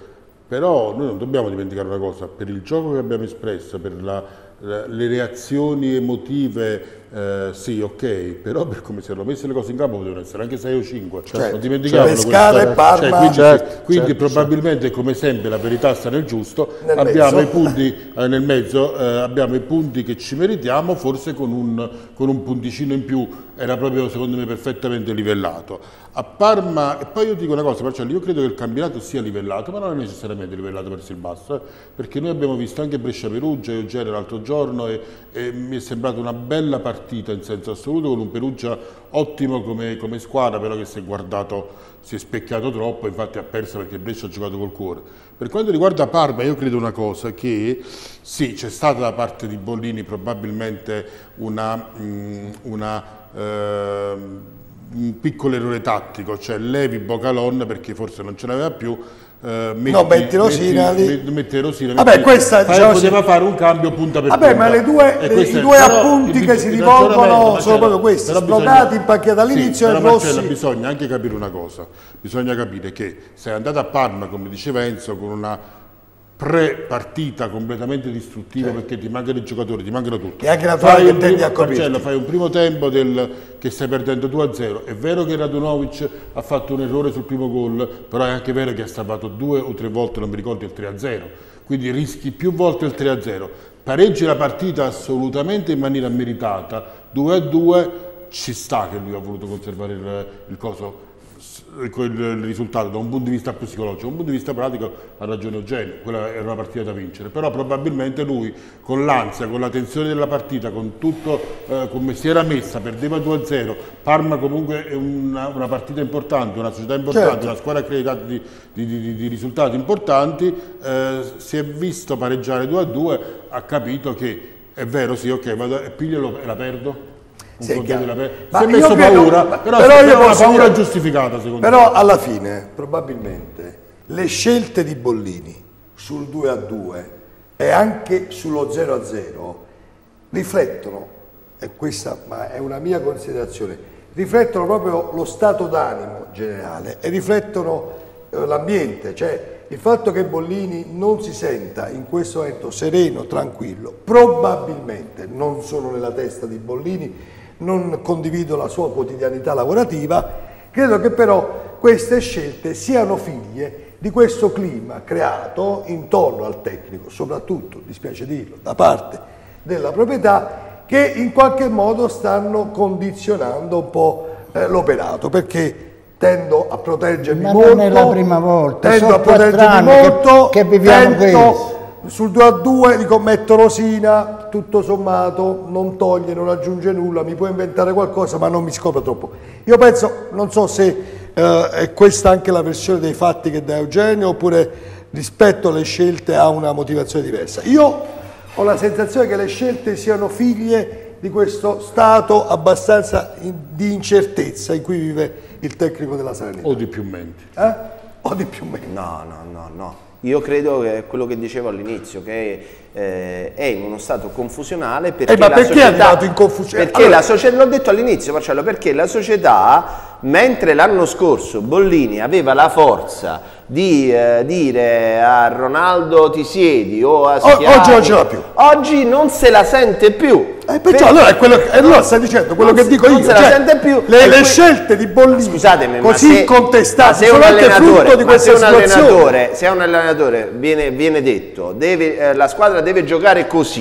però noi non dobbiamo dimenticare una cosa, per il gioco che abbiamo espresso, per la, la, le reazioni emotive, eh, sì, ok, però per come si erano messe le cose in campo potevano essere anche sei o cinque, Certo. non dimentichiamolo. Pescara e Parma. Cioè, quindi Certo, quindi certo, probabilmente, certo. Come sempre, la verità sta nel giusto, Nel abbiamo mezzo. i punti eh, nel mezzo, eh, abbiamo i punti che ci meritiamo, forse con un, con un punticino in più era proprio, secondo me, perfettamente livellato. A Parma, e poi io dico una cosa, Marcello, io credo che il campionato sia livellato, ma non è necessariamente livellato verso il basso, eh, perché noi abbiamo visto anche Brescia-Perugia, io c'ero l'altro giorno e, e mi è sembrata una bella partita in senso assoluto, con un Perugia ottimo come, come squadra, però che si è guardato, si è specchiato troppo, infatti ha perso perché Brescia ha giocato col cuore. Per quanto riguarda Parma, io credo una cosa, che sì, c'è stata da parte di Bollini probabilmente una... Mh, una eh, un piccolo errore tattico, cioè levi Bocalon perché forse non ce l'aveva più, eh, metti, no, metti Rosina metti, lì. metti Rosina, Vabbè, metti, questa, fai, diciamo, poteva sì. fare un cambio punta per Vabbè, punta. ma le due, E le, questo i è- due però appunti il- che si il rivolgono ragionamento, sono Marcello, proprio questi, però sblocati, bisogna- impacchiati all'inizio sì, e però Marcello, Rossi. bisogna anche capire una cosa, bisogna capire che sei andato a Parma, come diceva Enzo, con una pre-partita completamente distruttiva, perché ti mancano i giocatori, ti mancano tutti. E anche naturale Fai che un tendi primo- a coprirti. Marcello, fai un primo tempo del, che stai perdendo due a zero, è vero che Radunovic ha fatto un errore sul primo gol, però è anche vero che ha salvato due o tre volte, non mi ricordo, il tre a zero, quindi rischi più volte il tre a zero, pareggi la partita assolutamente in maniera meritata, due a due, ci sta che lui ha voluto conservare il, il coso, il risultato da un punto di vista psicologico, da un punto di vista pratico ha ragione Eugenio, quella era una partita da vincere, però probabilmente lui con l'ansia, con la tensione della partita, con tutto eh, come si era messa, perdeva due a zero, Parma comunque è una, una partita importante, una società importante, Certo. una squadra accreditata di, di, di, di risultati importanti, eh, si è visto pareggiare due a due, ha capito che è vero, sì, ok, vado e piglialo e la perdo. Un Sì, è conto della chiaro. per- Ma si è io messo credo- paura, ma- però, però io però una posso paura dire- giustificata secondo me. Però alla fine, probabilmente, le scelte di Bollini sul due a due e anche sullo zero a zero riflettono e questa ma è una mia considerazione, riflettono proprio lo stato d'animo generale e riflettono eh, l'ambiente, cioè il fatto che Bollini non si senta in questo momento sereno, tranquillo, probabilmente non sono nella testa di Bollini, non condivido la sua quotidianità lavorativa, credo che però queste scelte siano figlie di questo clima creato intorno al tecnico, soprattutto, dispiace dirlo, da parte della proprietà, che in qualche modo stanno condizionando un po' eh, l'operato, perché tendo a proteggermi Ma molto, non è la prima volta, tendo sono a proteggermi quattro molto, che, che viviamo tento, questo. sul due a due dico metto Rosina, tutto sommato non toglie, non aggiunge nulla, mi può inventare qualcosa ma non mi scopre troppo. Io penso, non so se eh, è questa anche la versione dei fatti che dà Eugenio oppure rispetto alle scelte ha una motivazione diversa. Io ho la sensazione che le scelte siano figlie di questo stato abbastanza in, di incertezza in cui vive il tecnico della Salernitana. O di più menti. Eh? O di più menti. No, no, no, no. Io credo che quello che dicevo all'inizio, che eh, è in uno stato confusionale perché eh, ma la perché società, è arrivato in confusione? Perché allora, la società, l'ho detto all'inizio Marcello, perché la società, mentre l'anno scorso Bollini aveva la forza di eh, dire a Ronaldo ti siedi o a Schiavi, oggi non ce l'ha più. Oggi non se la sente più. Eh, perciò allora, è quello che, allora stai dicendo quello non che dico non io, se la cioè, sente più. le, le qui... scelte di Bollini Scusatemi, così ma se, contestate ma se sono un anche frutto allenatore, di ma questa se un situazione. allenatore, se un allenatore viene, viene detto deve, eh, la squadra deve giocare così,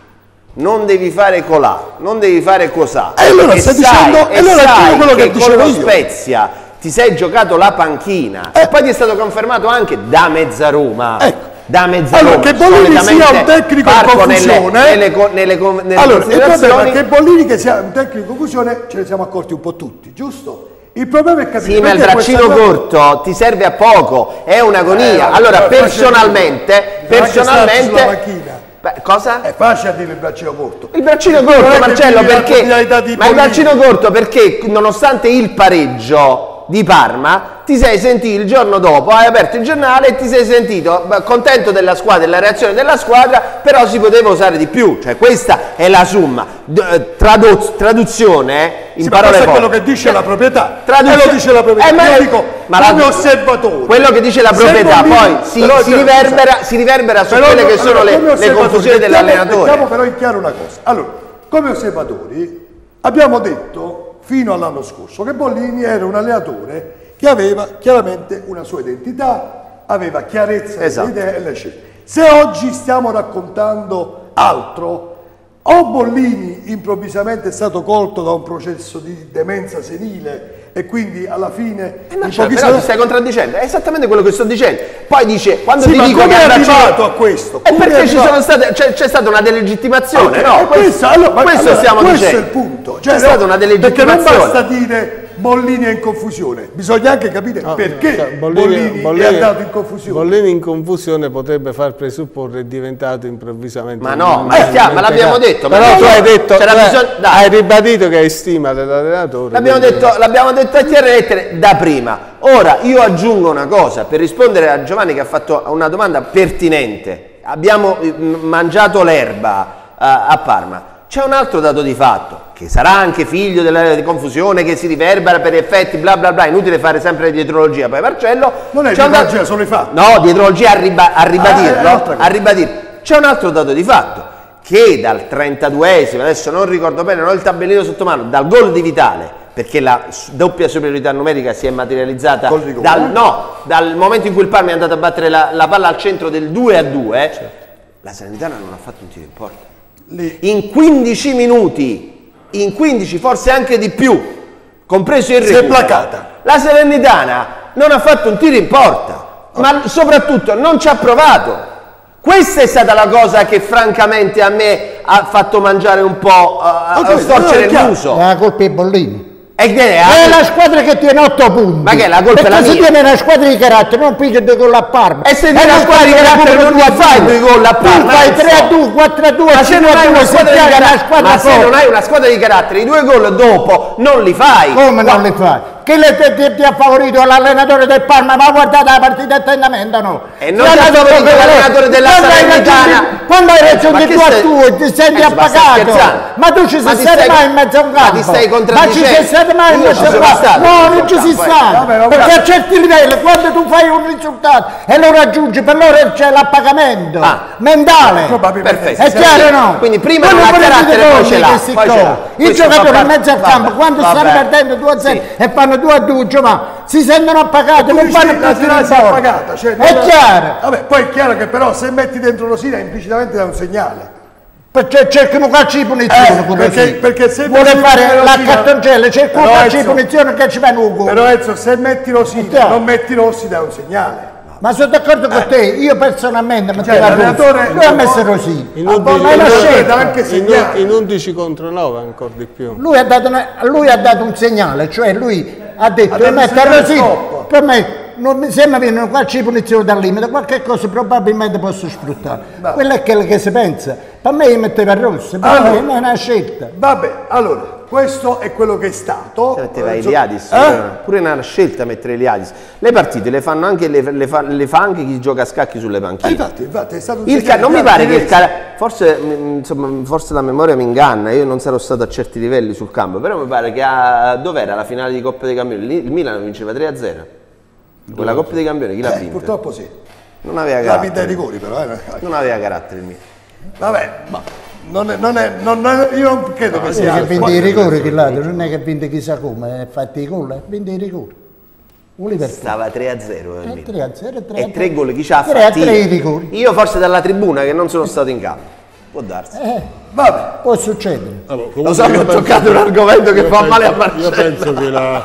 non devi fare colà, non devi fare cosà, e allora e stai sai, dicendo e e allora sai quello che, che dicevo con lo io. Spezia ti sei giocato la panchina Eh. e poi ti è stato confermato anche da mezza Roma. Ecco. Da mezza Allora, Roma. che Bollini sia un tecnico in confusione, nelle, nelle, nelle, nelle, nelle allora, il problema considerazioni. è che Bollini che sia un tecnico in confusione ce ne siamo accorti un po' tutti, giusto? Il problema è capire Sì, ma il perché braccino questa- corto ti serve a poco, è un'agonia. Eh, allora, facile personalmente, dire. Bisogna anche starci sulla personalmente, panchina. beh, cosa? È facile a dire il braccino corto. Il braccino Non è corto, che Marcello, vivi la perché? quotidianità di Ma il Bollini. braccino corto perché, nonostante il pareggio di Parma, ti sei sentito il giorno dopo, hai aperto il giornale e ti sei sentito beh, contento della squadra, della reazione della squadra, però si poteva usare di più, cioè questa è la summa. D- tradu- traduzione eh, in Sì, ma parole questo è povere. quello che dice la proprietà. Traduzione- E lo dice la proprietà. Eh, ma- Io dico, ma la- come osservatore. Quello che dice la Se proprietà Bollini- poi si, però, si cioè, riverbera, si riverbera su Però, quelle che allora, sono le, come le osservatori, confusioni mettiamo- dell'allenatore. Mettiamo però in chiaro una cosa. Allora, come osservatori abbiamo detto fino all'anno scorso che Bollini era un allenatore che aveva chiaramente una sua identità, aveva chiarezza Esatto. delle idee e le scelte. Se oggi stiamo raccontando altro, o Bollini improvvisamente è stato colto da un processo di demenza senile e quindi alla fine Eh, ma in cioè, pochi però secondi- ti stai contraddicendo, è esattamente quello che sto dicendo. Poi dice, quando Sì, ti ma dico come che è il braccino- arrivato a questo? È Come è perché ci arrivato? sono state, c'è, c'è stata una delegittimazione, Ok, no? e questo, allora, ma- questo allora, stiamo questo dicendo. è il punto. Cioè, c'è no, stata una perché non delegittimazione. basta dire Bollini è in confusione, bisogna anche capire No, perché cioè, Bollini, è andato in confusione. Bollini in confusione potrebbe far presupporre è diventato improvvisamente. Ma no, un- ma è chiaro, ma l'abbiamo detto. ma Però no, tu hai detto, c'era cioè, bisogno- dai. hai ribadito che hai stima dell'allenatore. L'abbiamo quindi- detto, l'abbiamo detto a chiare lettere da prima. Ora io aggiungo una cosa per rispondere a Giovanni che ha fatto una domanda pertinente. Abbiamo eh, mangiato l'erba eh, a Parma. C'è un altro dato di fatto che sarà anche figlio della di confusione che si riverbera per effetti bla bla bla. Inutile fare sempre dietrologia. Poi Marcello. Non è c'è un dietrologia, dato- sono i fatti. No, dietrologia a, riba- a Ah, è ribadirlo. un'altra cosa. a ribadire. C'è un altro dato di fatto che dal trentaduesimo, adesso non ricordo bene, non ho il tabellino sotto mano, dal gol di Vitale, perché la s- doppia superiorità numerica si è materializzata Gol di gol. dal, no, dal momento in cui il Parma è andato a battere la, la palla al centro del due a due, la Salernitana non ha fatto un tiro in porta. Lì. In quindici minuti, in quindici, forse anche di più, compreso il Si è recupero, placata. la Salernitana non ha fatto un tiro in porta, ma soprattutto non ci ha provato. Questa è stata la cosa che francamente a me ha fatto mangiare un po', uh, Ok, storcere allora è il chiaro. muso. La colpa è Bollini. E che è? È la squadra che tiene otto punti. Ma che è, la colpa è Perché la se mia? tiene una squadra di carattere non piglia due gol a Parma. E se È tiene una squadra di che carattere recupera non due li fai due gol a Parma, Tu fai non tre a so. due, quattro a due, Ma se non hai una squadra di una carattere, squadra ma se forte. non hai una squadra di carattere, i due gol dopo non li fai. Come non li fai? Chi le, ti, ti ha favorito l'allenatore del Parma? Ma guardate la partita attentamente, no? E non ti ha favorito l'allenatore della Salernitana. Quando hai raggiunto il due a due ti senti eh, appagato. Ma tu ci sei stato mai in mezzo a un campo? Ma ti stai contraddicendo? Ma ci sei stato mai in mezzo a un campo? No, non ci sei stato. Perché a certi livelli, quando tu fai un risultato e lo raggiungi, per loro c'è l'appagamento mentale. Perfetto. È chiaro, no? Quindi prima non ha carattere, poi ce l'ha. I giocatori in mezzo al campo, quando stanno perdendo due a zero e fanno due a due, ma si sentono appagati, non fanno più appagata, cioè, è chiaro. Vabbè, poi è chiaro che però se metti dentro Rosina implicitamente dà un segnale. Perché cercano calci di punizione, eh, perché, perché se vuole fare la Rosina, cartoncella, cercano calci di punizione che ci fanno uguale. Però Enzo, se metti Rosina, non metti Rossi, dà un segnale. Ma sono d'accordo con eh. te, io personalmente mi cioè, l'allenatore lui ha messo Rosina. In undici contro nove ancora di più. Lui ha dato, una, lui ha dato un segnale, cioè lui ha detto per me per me non mi sembra che non qualche punizione dal limite, qualche cosa probabilmente posso sfruttare. Va. Quello è quello che si pensa. Per me io metteva il rosso, per allora, me non è una scelta. Vabbè, allora, questo è quello che è stato. Se metteva eh, Iliadis, eh? Pure una scelta mettere Iliadis. Le partite le fanno anche, le, le, fa, le fa anche chi gioca a scacchi sulle panchine. Eh, infatti, infatti è stato un il ca- non mi pare che il cara- forse, insomma, forse la memoria mi inganna, io non sarò stato a certi livelli sul campo, però mi pare che a, dov'era la finale di Coppa dei Campioni? Il Milan vinceva tre a zero. Quella Coppa dei Campioni chi l'ha eh, vinta? Purtroppo sì. Non aveva carattere. L'ha vinta ai rigori però. Eh. Non aveva carattere il mio. Vabbè, ma non è, non è, non è, io non credo no, che sia... Che ha vinto i rigori, che l'altro, non è che ha vinto chissà come, ha fatto i gol, ha vinto i rigori. Stava tre a zero eh, tre a zero e tre gol chi ci ha fatti? Io forse dalla tribuna che non sono stato in campo. Può darsi. Eh, vabbè, può succedere. Allora, lo so che ho toccato un argomento che fa male a Marcello. Io penso che la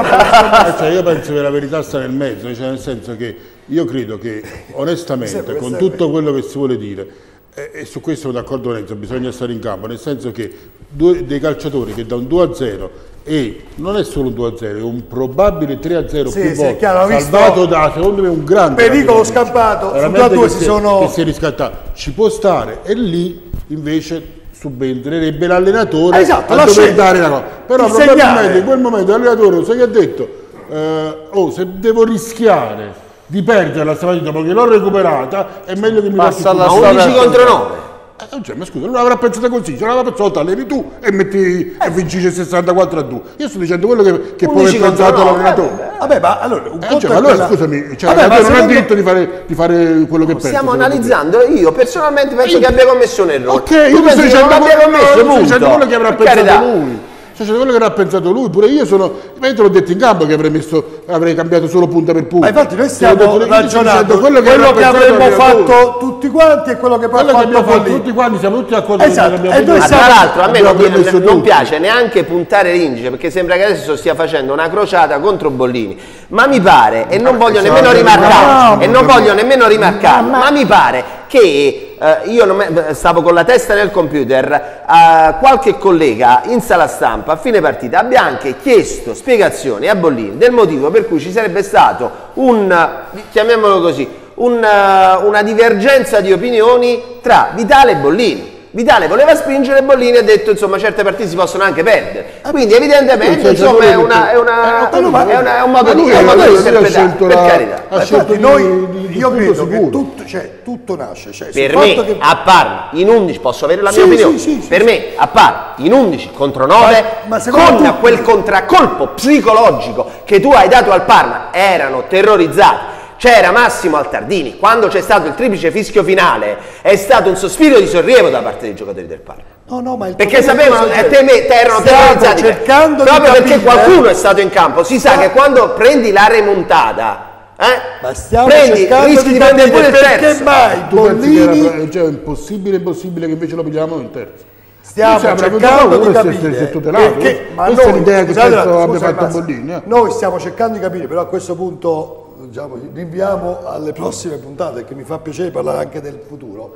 cioè, io penso che la verità sta nel mezzo, cioè nel senso che io credo che onestamente con tutto quello che si vuole dire e, e su questo sono d'accordo con Enzo, bisogna stare in campo, nel senso che due, dei calciatori che da un due a zero e non è solo un due a zero, è un probabile tre a zero sì, più sì, volte, chiaro, salvato da secondo me un grande pericolo scampato, su due a due si sono... che si è riscattato, ci può stare e lì invece subentrerebbe l'allenatore esatto, a la dover scelta, dare la cosa, però il probabilmente segnale. in quel momento l'allenatore sai che ha detto eh, oh se devo rischiare di perdere la stamattina perché l'ho recuperata è meglio che mi passa alla undici contro nove. Eh, cioè, ma scusa, non l'avrà pensato così, se l'avrà pensato alleni tu e metti e vinci sessantaquattro a due. Io sto dicendo quello che, che può aver pensato l'allenatore. Vabbè, ma allora, un eh, cioè, allora quella... scusami, cioè, vabbè, ma non ha diritto di fare, di fare quello che pensa. Stiamo analizzando, io personalmente penso io... che abbia commesso un errore. Ok, io penso sto dicendo abbia commesso, no, sto dicendo quello che avrà pensato carità. lui. Cioè, quello che avrà pensato lui, pure io sono, ma io te l'ho detto in campo che avrei messo, avrei cambiato solo punta per punta. Ma infatti noi stiamo ragionando quello che, quello che avremmo fatto tutti quanti e quello che poi quello fatto, fatto tutti quanti, siamo tutti d'accordo. Esatto. Che e ma tra l'altro a me non, non, non piace neanche puntare l'indice perché sembra che adesso stia facendo una crociata contro Bollini, ma mi pare, e non voglio nemmeno rimarcarlo, e non voglio nemmeno rimarcarlo, ma mi pare che Uh, io non me, stavo con la testa nel computer, uh, qualche collega in sala stampa a fine partita abbia anche chiesto spiegazioni a Bollini del motivo per cui ci sarebbe stato un, chiamiamolo così, un, uh, una divergenza di opinioni tra Vitale e Bollini. Vitale voleva spingere, Bollini ha detto insomma certe partite si possono anche perdere, quindi evidentemente insomma è, una, è, una, è, una, è, una, è un modo di, è un modo di interpretare, per carità. Infatti noi, io credo che tutto, cioè, tutto nasce, cioè, per me che... a Parma in undici, posso avere la mia sì, opinione, sì, sì, per sì, me a Parma in undici contro nove ma, ma con tu... quel contraccolpo psicologico che tu hai dato al Parma erano terrorizzati. C'era Massimo Altardini, quando c'è stato il triplice fischio finale, è stato un sospiro di sollievo da parte dei giocatori del Parma. No, no, ma il perché sapevano che te, te erano terrorizzati cercando proprio perché capire. Qualcuno è stato in campo. Si sa che quando prendi la remontata, eh, ma stiamo prendi, rischi di prendere pure il terzo. Perché mai Bollini... Era, cioè, è impossibile, impossibile che invece lo pigliamo il terzo. Stiamo cercando di capire perché, ma questa noi, è l'idea che scusate, penso abbia scusate, fatto Bollini. Eh. Noi stiamo cercando di capire, però a questo punto diciamo, rinviamo alle prossime puntate, che mi fa piacere parlare anche del futuro.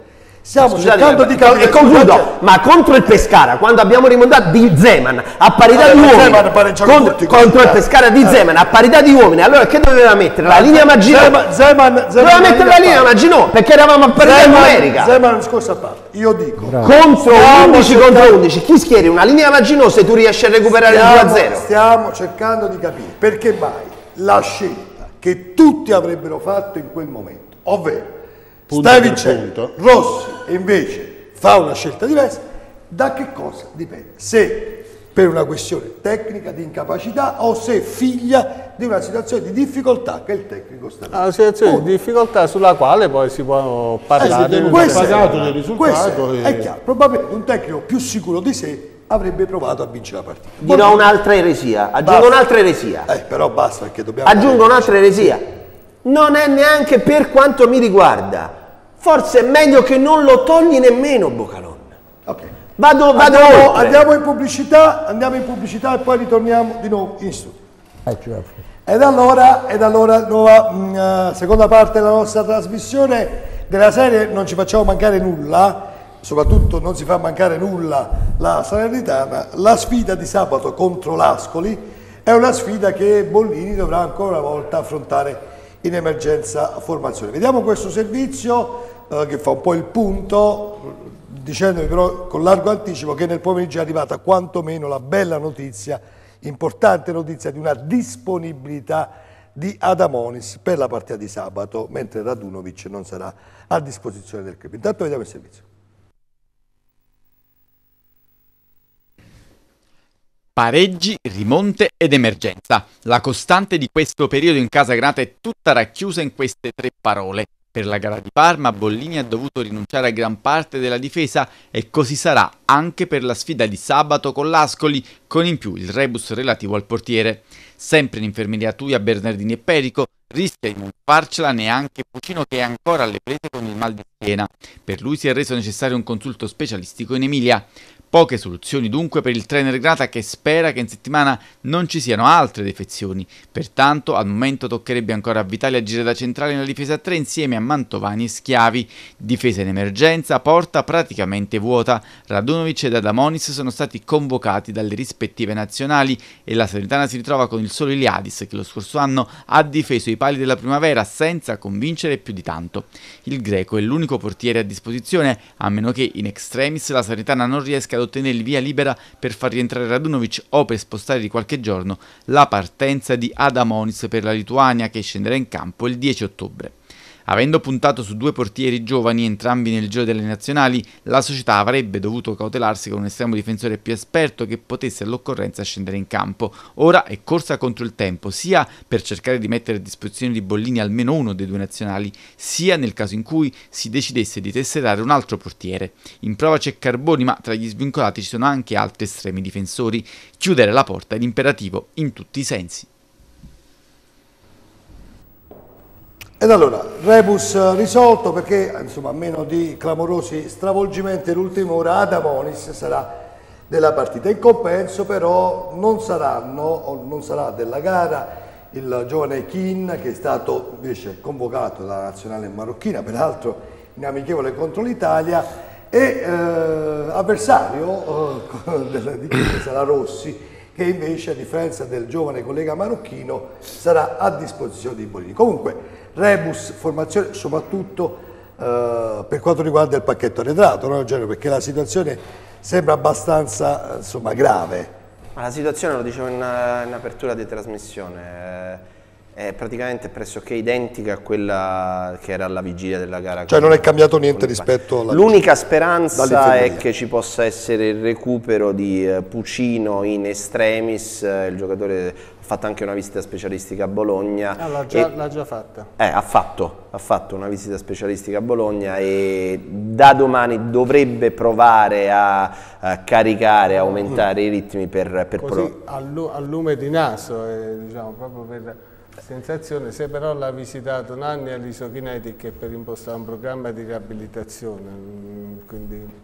Stiamo Scusate, cercando di capire. e concludo, ma contro il Pescara, quando abbiamo rimontato di Zeman a parità Vabbè, di ma uomini, Zeman pareggia con contro, tutti, contro il guarda. Pescara di Eh. Zeman a parità di uomini, allora che doveva mettere? La linea Maginot? Zeman, Zeman, Zeman Doveva mettere la linea Zeman- Maginot, perché eravamo a parità Zeman- numerica. Zeman è un discorso a parte. Io dico, Contro Stiamo undici cercando- contro undici, chi schieri? Una linea Maginot se tu riesci a recuperare il due a stiamo, zero? stiamo cercando di capire perché mai la scelta che tutti avrebbero fatto in quel momento, ovvero Punto stai per vincendo, punto. Rossi e invece fa una scelta diversa, da che cosa dipende? Se per una questione tecnica di incapacità o se figlia di una situazione di difficoltà che il tecnico sta È una situazione di difficoltà sulla quale poi si può parlare. Eh, tenuto questo è- pagato del risultato questo è, e- è chiaro, probabilmente un tecnico più sicuro di sé avrebbe provato a vincere la partita. Dirò un'altra eresia, aggiungo Basta. un'altra eresia. Eh, però basta perché dobbiamo... Aggiungo un'altra eresia. Non è neanche per quanto mi riguarda. Forse è meglio che non lo togli nemmeno Bocalon. Ok. Vado, vado Andiamo, oltre. andiamo in pubblicità, andiamo in pubblicità e poi ritorniamo di nuovo in studio. Eh, certo. Ed allora, ed allora nuova mh, eh, seconda parte della nostra trasmissione della serie non ci facciamo mancare nulla, soprattutto non si fa mancare nulla la Salernitana. La sfida di sabato contro l'Ascoli è una sfida che Bollini dovrà ancora una volta affrontare in emergenza formazione. Vediamo questo servizio eh, che fa un po' il punto, dicendovi però con largo anticipo che nel pomeriggio è arrivata quantomeno la bella notizia, importante notizia di una disponibilità di Adamonis per la partita di sabato, mentre Radunovic non sarà a disposizione del club. Intanto vediamo il servizio. Pareggi, rimonte ed emergenza. La costante di questo periodo in casa Granata è tutta racchiusa in queste tre parole. Per la gara di Parma, Bollini ha dovuto rinunciare a gran parte della difesa e così sarà anche per la sfida di sabato con l'Ascoli, con in più il rebus relativo al portiere. Sempre in infermeria Tuia, Bernardini e Perico, rischia di non farcela neanche Pucino che è ancora alle prese con il mal di schiena. Per lui si è reso necessario un consulto specialistico in Emilia. Poche soluzioni dunque per il trainer Granata che spera che in settimana non ci siano altre defezioni. Pertanto al momento toccherebbe ancora a Vitali agire da centrale nella difesa a tre insieme a Mantovani e Schiavi. Difesa in emergenza, porta praticamente vuota. Radunovic ed Adamonis sono stati convocati dalle rispettive nazionali e la Salernitana si ritrova con il solo Iliadis che lo scorso anno ha difeso i pali della primavera senza convincere più di tanto. Il greco è l'unico portiere a disposizione, a meno che in extremis la Salernitana non riesca ad ottenere il via libera per far rientrare Radunovic o per spostare di qualche giorno la partenza di Adamonis per la Lituania che scenderà in campo il dieci ottobre. Avendo puntato su due portieri giovani, entrambi nel giro delle nazionali, la società avrebbe dovuto cautelarsi con un estremo difensore più esperto che potesse all'occorrenza scendere in campo. Ora è corsa contro il tempo, sia per cercare di mettere a disposizione di Bollini almeno uno dei due nazionali, sia nel caso in cui si decidesse di tesserare un altro portiere. In prova c'è Carboni, ma tra gli svincolati ci sono anche altri estremi difensori. Chiudere la porta è l'imperativo in tutti i sensi. Ed allora, rebus risolto perché, insomma, a meno di clamorosi stravolgimenti l'ultima ora, Adamonis sarà della partita. In compenso però non saranno, o non sarà della gara, il giovane Kin che è stato invece convocato dalla nazionale marocchina, peraltro in amichevole contro l'Italia, e eh, avversario eh, di Kin sarà Rossi, che invece a differenza del giovane collega marocchino sarà a disposizione di Bollini. Comunque, rebus, formazione, soprattutto eh, per quanto riguarda il pacchetto arretrato, no, Eugenio? Perché la situazione sembra abbastanza insomma, grave. Ma la situazione, lo dicevo in, in apertura di trasmissione, è praticamente pressoché identica a quella che era alla vigilia della gara. Cioè non è cambiato niente rispetto alla... L'unica speranza è che ci possa essere il recupero di uh, Pucino in extremis, uh, il giocatore ha fatto anche una visita specialistica a Bologna. Ah, l'ha già, e, l'ha già fatta? Eh, ha fatto, ha fatto una visita specialistica a Bologna e da domani dovrebbe provare a, a caricare, a aumentare mm. i ritmi per... per Così al, al lume di naso, eh, diciamo, proprio per... sensazione. Se però l'ha visitato Nanni all'Isokinetic è per impostare un programma di riabilitazione, quindi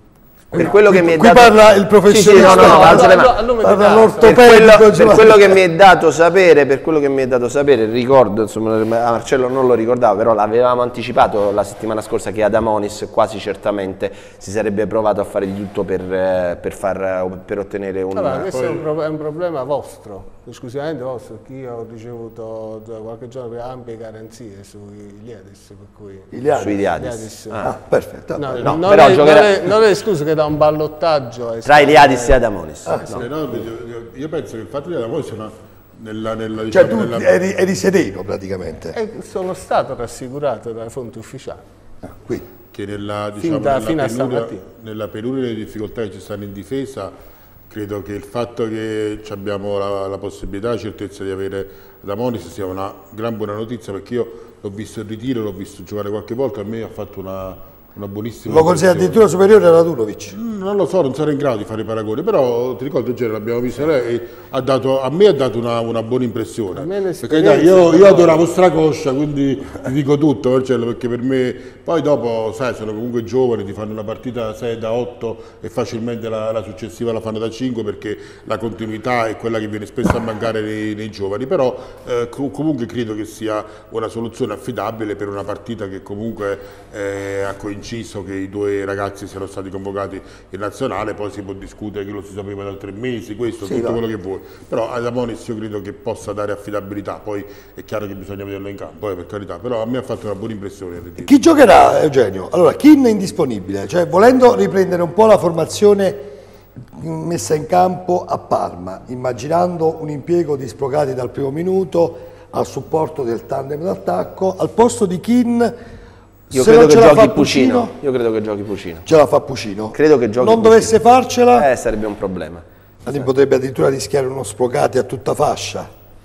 Per quello che mi è Qui dato... parla il professionista, Sì, sì, no, no, no, alzo le mani. al nome di parla casa. Per l'ortopedico. quello, per Giovanni. quello che mi è dato sapere, per quello che mi è dato sapere, ricordo, insomma, a Marcello non lo ricordavo, però l'avevamo anticipato la settimana scorsa che Adamonis quasi certamente si sarebbe provato a fare di tutto per, eh, per, far, per ottenere un... Allora, questo è un, pro- è un problema vostro, esclusivamente vostro, che io ho ricevuto da qualche giorno prima ampie garanzie sui Liadis, per cui... Iliadis. sui Liadis. Liadis. Ah, perfetto. No, No, non, però è, giocherà- non, è, non è escluso che da un ballottaggio è Tra stato- Iliadis e Adamonis. Ah, Eh, no, io- io penso che il fatto di Adamo sia una, nella, nella, Cioè diciamo, tu nella- eri, eri sereno praticamente. E sono stato rassicurato dalle fonti ufficiali. Ah, qui. che nella, Fin diciamo, da- nella, fino a penuria, stamattina. nella penuria delle difficoltà che ci stanno in difesa, credo che il fatto che ci abbiamo la, la possibilità, la certezza di avere Adamonis sia una gran buona notizia, perché io l'ho visto in ritiro, l'ho visto giocare qualche volta, a me ha fatto una, una buonissima Lo considera impressione. addirittura superiore a Radunovic. Mm, Non lo so, non sarò in grado di fare i paragoni, però ti ricordo che l'abbiamo vista lei e ha dato, a me ha dato una, una buona impressione. A me Perché l'esperienza dai, io, io però- adoravo Stracoscia, quindi ti dico tutto, Marcello, perché per me, poi dopo, sai, sono comunque giovani, ti fanno una partita sei da otto e facilmente la, la successiva la fanno da cinque, perché la continuità è quella che viene spesso a mancare nei, nei giovani, però eh, co- comunque credo che sia una soluzione affidabile per una partita che comunque eh, ha coinciso che i due ragazzi siano stati convocati in nazionale, poi si può discutere che lo si sapeva da tre mesi, questo, Sì, tutto va. quello che vuoi, però Adamonis io credo che possa dare affidabilità, poi è chiaro che bisogna vederlo in campo, eh, per carità, però a me ha fatto una buona impressione il ritiro. Chi giocherà, Eugenio? Allora, Kin è indisponibile, cioè volendo riprendere un po' la formazione messa in campo a Parma, immaginando un impiego di Sprocati dal primo minuto al supporto del tandem d'attacco, al posto di Kin, Io se credo non che ce la giochi fa Pucino. Pucino, Io credo che giochi Pucino. ce la fa Pucino. Credo che giochi Non Pucino. dovesse farcela, Eh, sarebbe un problema. allora potrebbe addirittura rischiare uno Sprocati a tutta fascia,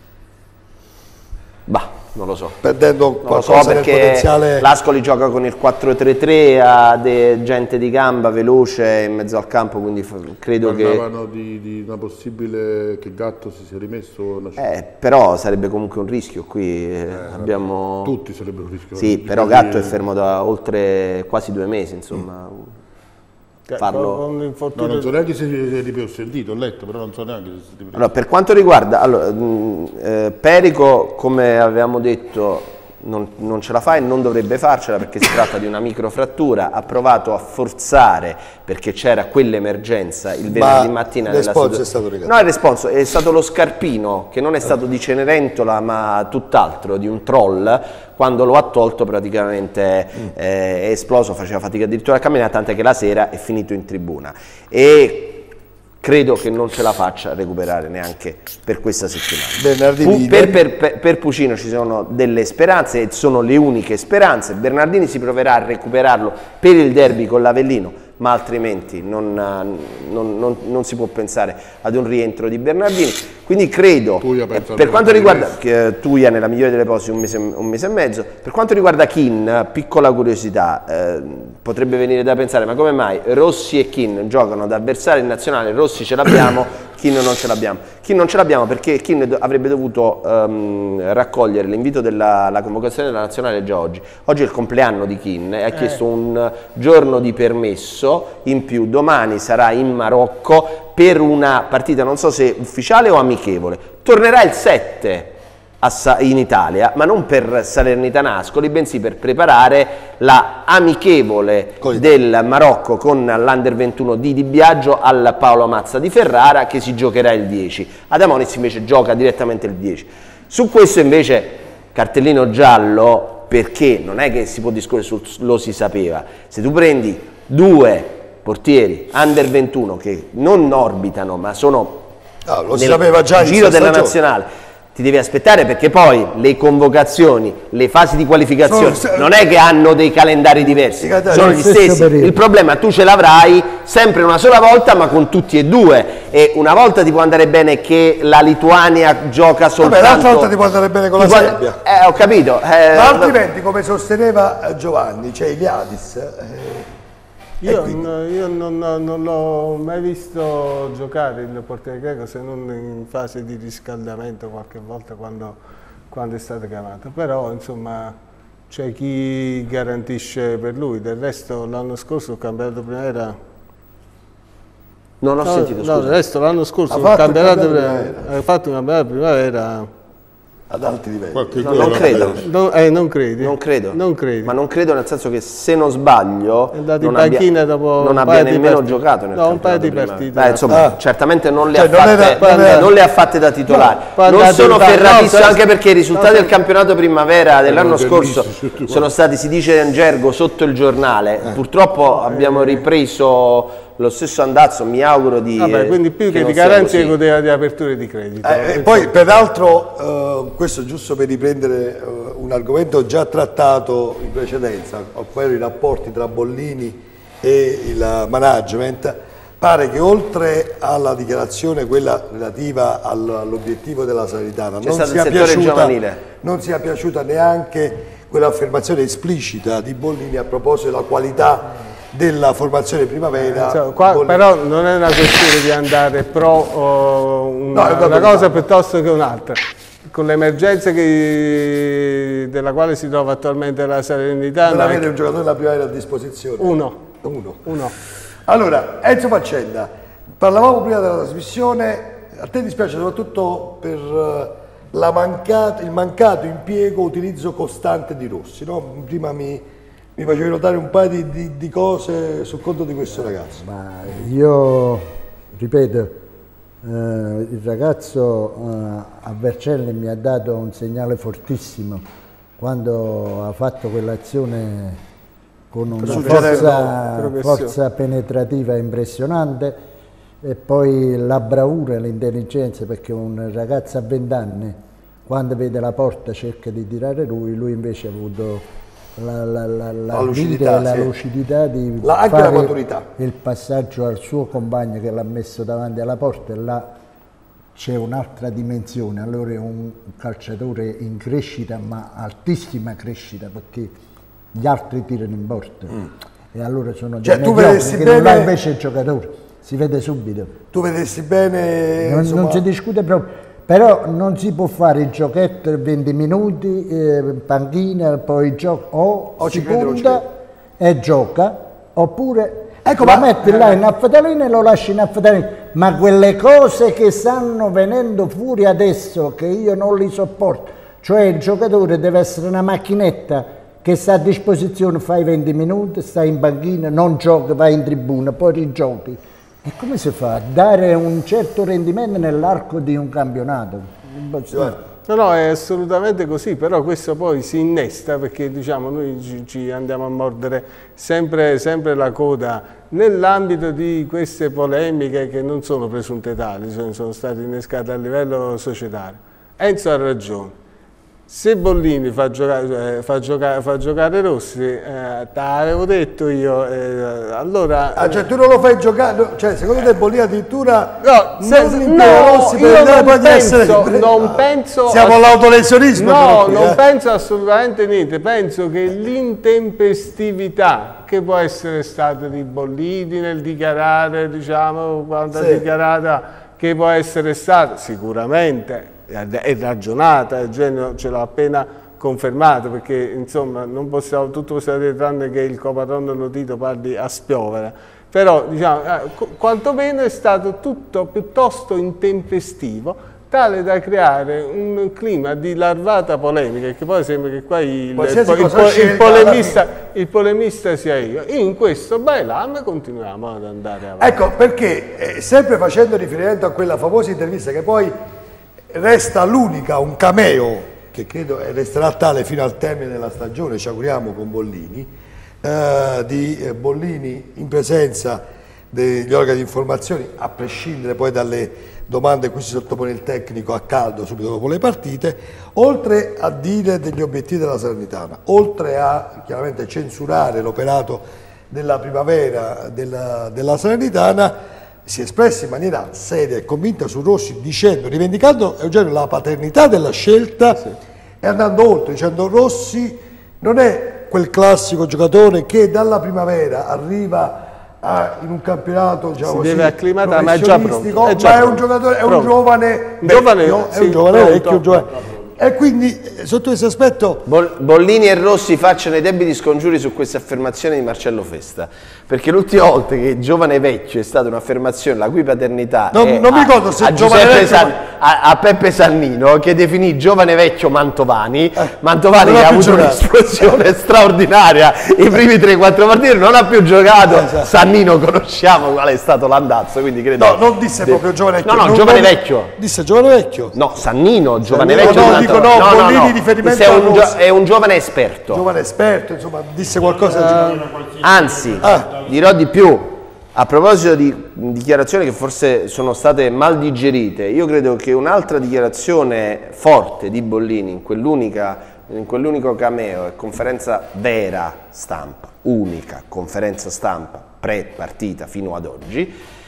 Bah, non lo so. perdendo Non lo qualcosa so del perché potenziale. l'Ascoli gioca con il quattro tre tre, ha de- gente di gamba veloce in mezzo al campo, quindi f- credo che... Parlavano di, di una possibile che Gatto si sia rimesso una Eh, però sarebbe comunque un rischio qui, eh, abbiamo... tutti sarebbero rischiati. Sì, però Gatto è fermo da oltre quasi due mesi, insomma. Cioè, Farlo- con un No, infortunio- non so neanche se si è ripreso, ho sentito, ho letto, però non so neanche se si è ripreso. Allora, per quanto riguarda allora, mh, eh, Perico, come avevamo detto, non, non ce la fa e non dovrebbe farcela perché si tratta di una microfrattura. Ha provato a forzare perché c'era quell'emergenza il venerdì mattina. il responso situ- è stato negato. No, il responso è stato lo Scarpino, che non è stato di Cenerentola ma tutt'altro, di un troll. Quando lo ha tolto praticamente eh, è esploso, faceva fatica addirittura a camminare, tant'è che la sera è finito in tribuna. E credo che non ce la faccia a recuperare neanche per questa settimana. Bernardini Pu- per, per- per- per Pucino ci sono delle speranze e sono le uniche speranze. Bernardini si proverà a recuperarlo per il derby con l'Avellino, ma altrimenti non, non- non- non si può pensare ad un rientro di Bernardini. Quindi credo, Tuia eh, penso per al quanto Bernardini. riguarda che, eh, Tuia nella migliore delle ipotesi un mese, un mese e mezzo, per quanto riguarda Kin, piccola curiosità, eh, potrebbe venire da pensare, ma come mai Rossi e Kin giocano da avversari in nazionale, Rossi ce l'abbiamo, Kin non ce l'abbiamo. Kin non ce l'abbiamo perché Kin do- avrebbe dovuto ehm, raccogliere l'invito della la convocazione della nazionale già oggi. Oggi è il compleanno di Kin e ha chiesto un giorno di permesso in più, domani sarà in Marocco per una partita, non so se ufficiale o amichevole. Tornerà il sette a Sa- in Italia, ma non per Salernitana Ascoli, bensì per preparare la amichevole Con- del Marocco con l'Under ventuno di Di Biagio al Paolo Mazza di Ferrara, che si giocherà il dieci. Adamonis invece gioca direttamente il dieci. Su questo invece cartellino giallo, perché non è che si può discorrere sul lo si sapeva. Se tu prendi due portieri Under ventuno che non orbitano ma sono Ah, lo si nel sapeva già in giro della stagione. nazionale, ti devi aspettare perché poi le convocazioni, le fasi di qualificazione Sono- non è che hanno dei calendari diversi, I calendari sono dello gli stesso stessi. periodo. Il problema tu ce l'avrai sempre una sola volta ma con tutti e due, e una volta ti può andare bene che la Lituania gioca soltanto... l'altra volta ti può andare bene con ti la può- Serbia. Eh, ho capito. eh, Ma altrimenti, come sosteneva eh, Giovanni, cioè Iliadis, eh, Io, quindi? no- io non, non l'ho mai visto giocare il portiere greco se non in fase di riscaldamento qualche volta quando, quando è stato chiamato, però insomma c'è chi garantisce per lui. Del resto l'anno scorso il campionato primavera Non ho no, sentito, no, scusa. il resto l'anno scorso Ha il fatto il campionato campionato primavera, ha fatto un campionato primavera. ad alti livelli. Qualche No, gol non l'ha credo. preso. No, eh, non credi? Non credo. Non credi. Ma non credo nel senso che se non sbaglio È andato in non abbia, panchina dopo non un abbia paio di nemmeno partite. giocato nel No, un paio campionato di prima. partite. Beh, insomma, Ah. certamente non le, Cioè, ha non fatte, era- non era- non le ha fatte da titolare. poi è non andato sono in panchina. ferratissimo, No, anche perché i risultati no, del campionato primavera dell'anno Erano scorso bellissimi. sono stati, si dice in gergo, sotto il giornale. Purtroppo abbiamo ripreso lo stesso andazzo, mi auguro di... Vabbè, quindi più che, non di sia garanzie così. godeva di aperture di credito. Eh, e poi peraltro, eh, questo giusto per riprendere eh, un argomento già trattato in precedenza, ovvero i rapporti tra Bollini e il management, pare che oltre alla dichiarazione quella relativa all- all'obiettivo della Salernitana non stato il sia, settore piaciuta, giovanile. non sia piaciuta neanche quell'affermazione esplicita di Bollini a proposito della qualità della formazione primavera. Cioè, qua, Bollini- però non è una questione di andare pro oh, una, No, è una una verità. cosa piuttosto che un'altra. Con l'emergenza che- della quale si trova attualmente la Salernitana, non avere un giocatore della primavera a disposizione. uno, Uno. uno. Allora, Enzo Faccenda, parlavamo prima della trasmissione, a te dispiace soprattutto per eh, la mancata- il mancato impiego, utilizzo costante di Rossi, no? Prima mi, mi facevi notare un paio di, di- di cose sul conto di questo ragazzo. Ma io ripeto, eh, il ragazzo eh, a Vercelli mi ha dato un segnale fortissimo quando ha fatto quell'azione con una Suggerendo forza, progressione. forza penetrativa impressionante e poi la bravura e l'intelligenza, perché un ragazzo a venti anni quando vede la porta cerca di tirare lui, lui invece ha avuto la, la, la, la, La lucidità, vita e la sì. lucidità di La- anche fare la maturità. il passaggio al suo compagno che l'ha messo davanti alla porta, e là c'è un'altra dimensione. Allora è un calciatore in crescita, ma altissima crescita, perché gli altri tirano in porta e allora sono Cioè, dei tu mediocri, vedessi che non bene- ha invece il giocatore, si vede subito. Tu vedessi bene, Non, insomma, non si discute proprio, però non si può fare il giochetto venti minuti, eh, panchina, poi gioca, o, O si ci crede o non ci punta e gioca, oppure Ecco, lo ma- metti là in affetalina e lo lasci in affetalina. Ma quelle cose che stanno venendo fuori adesso, che io non li sopporto, cioè il giocatore deve essere una macchinetta che sta a disposizione, fai venti minuti, stai in panchina, non giochi, vai in tribuna, poi rigiochi. E come si fa a dare un certo rendimento nell'arco di un campionato? No, no, è assolutamente così, però questo poi si innesta perché diciamo noi ci, ci andiamo a mordere sempre, sempre la coda nell'ambito di queste polemiche che non sono presunte tali, cioè sono state innescate a livello societario. Enzo ha ragione. Se Bollini fa giocare, eh, fa giocare, fa giocare Rossi, eh, te l'avevo detto io, eh, allora... Ah, cioè tu non lo fai giocare, no, cioè secondo te Bollini addirittura No, se- non no, impiega Rossi per io evitare non poi di essere... penso- non penso- Siamo all'autolesionismo. No, però qui, non eh. penso assolutamente niente, penso che l'intempestività che può essere stata di Bollini nel dichiarare, diciamo, quando Sì. ha dichiarata che può essere stata, sicuramente è ragionata, Eugenio ce l'ha appena confermato, perché insomma non possiamo, tutto possiamo dire tranne che il Coparondo Notito parli a spiovere, però diciamo, eh, qu- quantomeno è stato tutto piuttosto intempestivo, tale da creare un clima di larvata polemica, che poi sembra che qua il, il, Qualsiasi il, cosa il scelta, polemista, il polemista sia io. In questo bailam continuiamo ad andare avanti. Ecco, perché eh, sempre facendo riferimento a quella famosa intervista che poi resta l'unica, un cameo, che credo resterà tale fino al termine della stagione, ci auguriamo, con Bollini, eh, di eh, Bollini in presenza degli organi di informazione, a prescindere poi dalle domande a cui si sottopone il tecnico a caldo subito dopo le partite, oltre a dire degli obiettivi della Salernitana, oltre a chiaramente censurare l'operato della primavera della, della Salernitana, si è espressa in maniera seria e convinta su Rossi, dicendo, rivendicando Eugenio la paternità della scelta e andando oltre, dicendo Rossi non è quel classico giocatore che dalla primavera arriva a, in un campionato, diciamo Si così, deve acclimatare, ma è già pronto, professionistico, è già ma è un pronto, giocatore, è un pronto. giovane Giovane, vecchio, è sì, un giovane pronto. vecchio, un giovane. E quindi eh, sotto questo aspetto... Bol- Bollini e Rossi facciano i debiti scongiuri su queste affermazioni di Marcello Festa, perché l'ultima volta che giovane vecchio è stata un'affermazione la cui paternità Non- è non mi a, ricordo se a, giovane Giuseppe vecchio- San- a, a Peppe Sannino, che definì giovane vecchio Mantovani, Mantovani non che ha ha più avuto giocato. un'esplosione straordinaria i primi tre quattro partiti, non ha più giocato. Esatto. Sannino conosciamo qual è stato l'andazzo, quindi credo... No, non disse proprio giovane vecchio. No, no, non- giovane non- vecchio. Disse giovane vecchio. No, Sannino, giovane Sannino, vecchio. no, è un dico altro- no, Bollini riferimento Questo è a un, gio- Rossi. è un giovane esperto. Giovane esperto, insomma, disse qualcosa di... Anzi, Ah. dirò di più. A proposito di dichiarazioni che forse sono state mal digerite, io credo che un'altra dichiarazione forte di Bollini in quell'unica, in quell'unico cameo e conferenza vera stampa, unica conferenza stampa pre-partita fino ad oggi,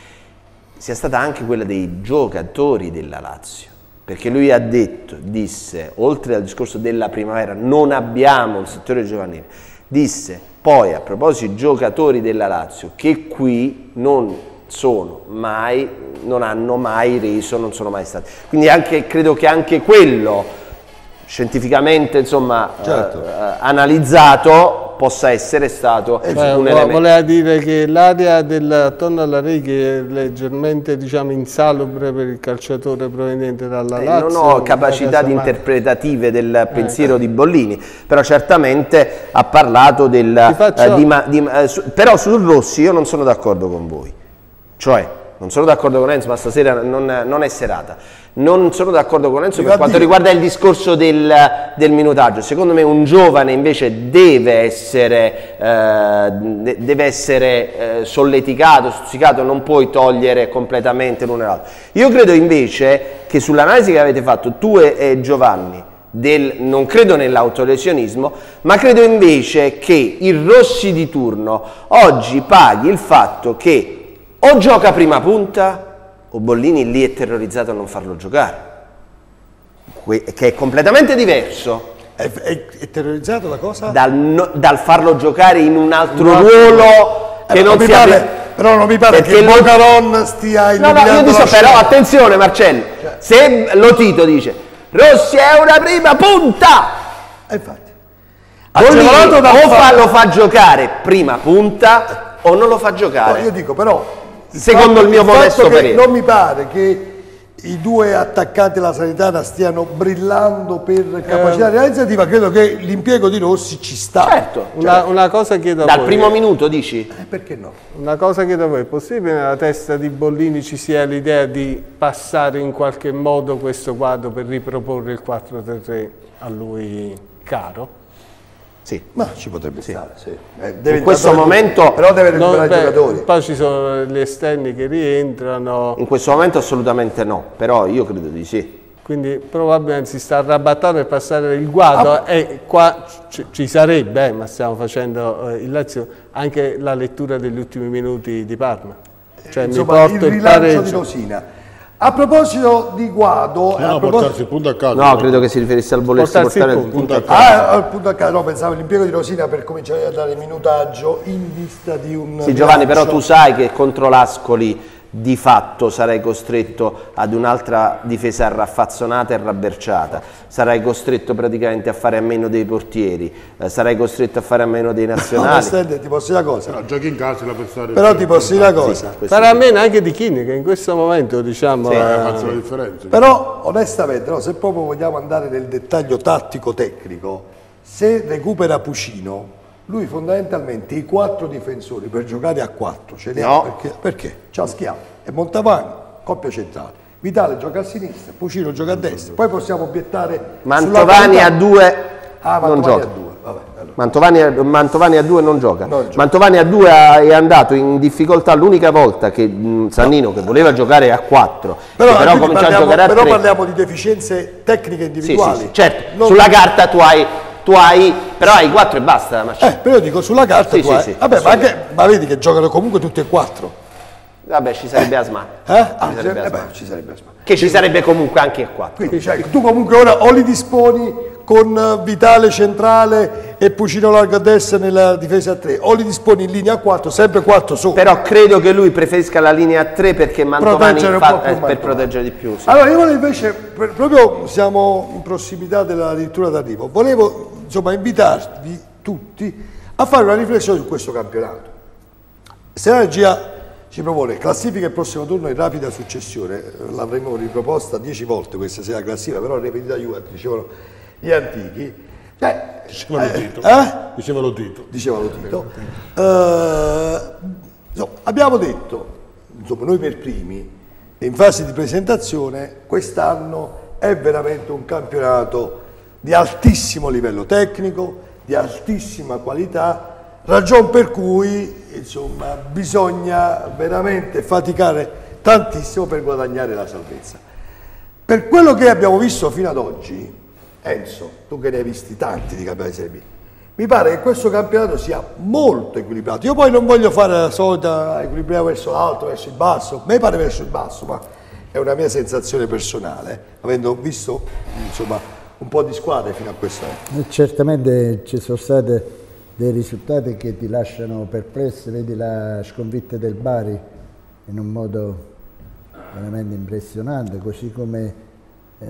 sia stata anche quella dei giocatori della Lazio. Perché lui ha detto, disse, oltre al discorso della primavera, non abbiamo un settore giovanile, disse poi a proposito di giocatori della Lazio che qui non sono mai, non hanno mai reso, non sono mai stati. Quindi anche, credo che anche quello, scientificamente insomma, Certo. eh, analizzato, possa essere stato Beh, un vo- elemento. voleva dire che l'area del, attorno alla Reghi è leggermente, diciamo, insalubre per il calciatore proveniente dalla Eh, Lazio. non ho capacità di interpretative del pensiero di Bollini, però certamente ha parlato del... Ti faccio- eh, di ma- di ma- eh, su- però sul Rossi io non sono d'accordo con voi, cioè non sono d'accordo con Enzo, ma stasera non, non è serata. Non sono d'accordo con Enzo Mi per va quanto dire- riguarda il discorso del, del minutaggio. Secondo me un giovane invece deve essere, eh, de- deve essere eh, solleticato, stuzzicato, non puoi togliere completamente l'uno e l'altro. Io credo invece che sull'analisi che avete fatto tu e, e Giovanni, del, non credo nell'autolesionismo, ma credo invece che il Rossi di turno oggi paghi il fatto che o gioca prima punta o Bollini lì è terrorizzato a non farlo giocare, Que- che è completamente diverso È, è- è terrorizzato la cosa? dal, no- dal farlo giocare in un altro Un altro- ruolo che Eh, non mi sia... pare- però non mi pare Perché che lo- Bocaron stia No, no, io illuminando ti la so, però scena. attenzione Marcello, se Lotito dice Rossi è una prima punta, E infatti. Bollini Agevolato dal o fa- fa, lo fa giocare prima punta o non lo fa No, giocare. io dico però... il Secondo fatto- il mio fatto modesto che parere. Non mi pare che i due attaccanti della Salernitana stiano brillando per capacità realizzativa, credo che l'impiego di Rossi ci sta. Certo, Una, una cosa chiedo a dal voi, primo minuto dici? Eh, perché no? una cosa chiedo a voi, è possibile nella testa di Bollini ci sia l'idea di passare in qualche modo questo quadro per riproporre il quattro tre tre a lui caro? Sì. Ma ci potrebbe stare, sì. Eh, deve In questo intanto- momento- Però deve recuperare Non- i beh, giocatori. Poi ci sono gli esterni che rientrano, In questo momento assolutamente no, però io credo di sì. quindi probabilmente si sta arrabattando per passare il guado Ah. e qua ci, ci sarebbe, eh, ma stiamo facendo eh, il Lazio, anche la lettura degli ultimi minuti di Parma. Cioè Insomma, mi porto il il, rilancio di pareggio. Rosina. A proposito di Guado, No, a no, proposito- portarsi il punto a casa. No, credo che si riferisse al volersi Portarsi il portare il punto. punto a casa. Ah, al punto a caso, no, pensavo all'impiego di Rosina per cominciare a dare minutaggio in vista di un... Sì, Giovanni, però rilancio. tu sai che contro l'Ascoli di fatto sarai costretto ad un'altra difesa raffazzonata e rabberciata, sarai costretto praticamente a fare a meno dei portieri, eh, sarai costretto a fare a meno dei No, nazionali. Stende, ti posso dire una cosa, No, giochi in casa l'avversario. però ti posso dire una cosa, Questo Farà a sì. meno anche di Chini che in questo momento diciamo Sì, Eh, eh, faccio la differenza. però onestamente, no, se proprio vogliamo andare nel dettaglio tattico-tecnico, se recupera Pucino, lui fondamentalmente i quattro difensori per giocare a quattro ce li ha, No. perché, perché c'ha Schiavo e Montavani, coppia centrale, Vitale gioca a sinistra, Pucino gioca a destra, poi possiamo obiettare sulla Mantovani qualità- a due ah, non Mantovani gioca. a due, vabbè, allora. Mantovani, a- Mantovani a due non gioca. Non gioca. Mantovani a due ha- è andato in difficoltà l'unica volta che mh, Sannino, che voleva giocare a quattro, Però, che però quindi cominciò a parliamo, giocare a però tre. parliamo di deficienze tecniche Sì, individuali. sì, sì, certo. Non- Sulla carta tu hai, tu hai, però hai quattro e basta, Marcello. Eh, però io dico sulla carta Sì, tu sì, hai- sì, vabbè, ma, anche, ma vedi che giocano comunque tutti e quattro. Vabbè, ci sarebbe Asma. Eh? Ah, Ci ci- sarebbe eh Asma. beh, ci sarebbe Asma. Che ci sarebbe comunque anche a quattro. Quindi cioè, tu comunque ora o li disponi con eh, Vitale centrale e Pucino largo a destra nella difesa a tre, o li disponi in linea a quattro, sempre quattro su. Però credo che lui preferisca la linea a tre perché Mantovani Proteggere un fa, po' più eh, per Mantovani. proteggere di più. Sì. Allora io volevo invece, per- proprio siamo in prossimità della addirittura d'arrivo, volevo insomma invitarvi tutti a fare una riflessione su questo campionato. Se la regia ci propone classifica il prossimo turno in rapida successione, l'avremmo riproposta dieci volte questa sera la classifica, però ripetita Juventus, dicevano gli antichi. Cioè, Diceva lo eh, Tito. eh? Diceva lo Tito. Diceva lo Tito. Eh, insomma, abbiamo detto, insomma, noi per primi, in fase di presentazione, quest'anno è veramente un campionato di altissimo livello tecnico, di altissima qualità, ragion per cui insomma, bisogna veramente faticare tantissimo per guadagnare la salvezza. Per quello che abbiamo visto fino ad oggi, Enzo, tu che ne hai visti tanti di campionati di Serie B, mi pare che questo campionato sia molto equilibrato. Io poi non voglio fare la solita equilibrare verso l'alto, verso il basso, a me pare verso il basso, ma è una mia sensazione personale, avendo visto insomma, un po' di squadre fino a questo momento. Certamente ci sono stati dei risultati che ti lasciano perplesso, vedi la sconfitta del Bari in un modo veramente impressionante, così come eh,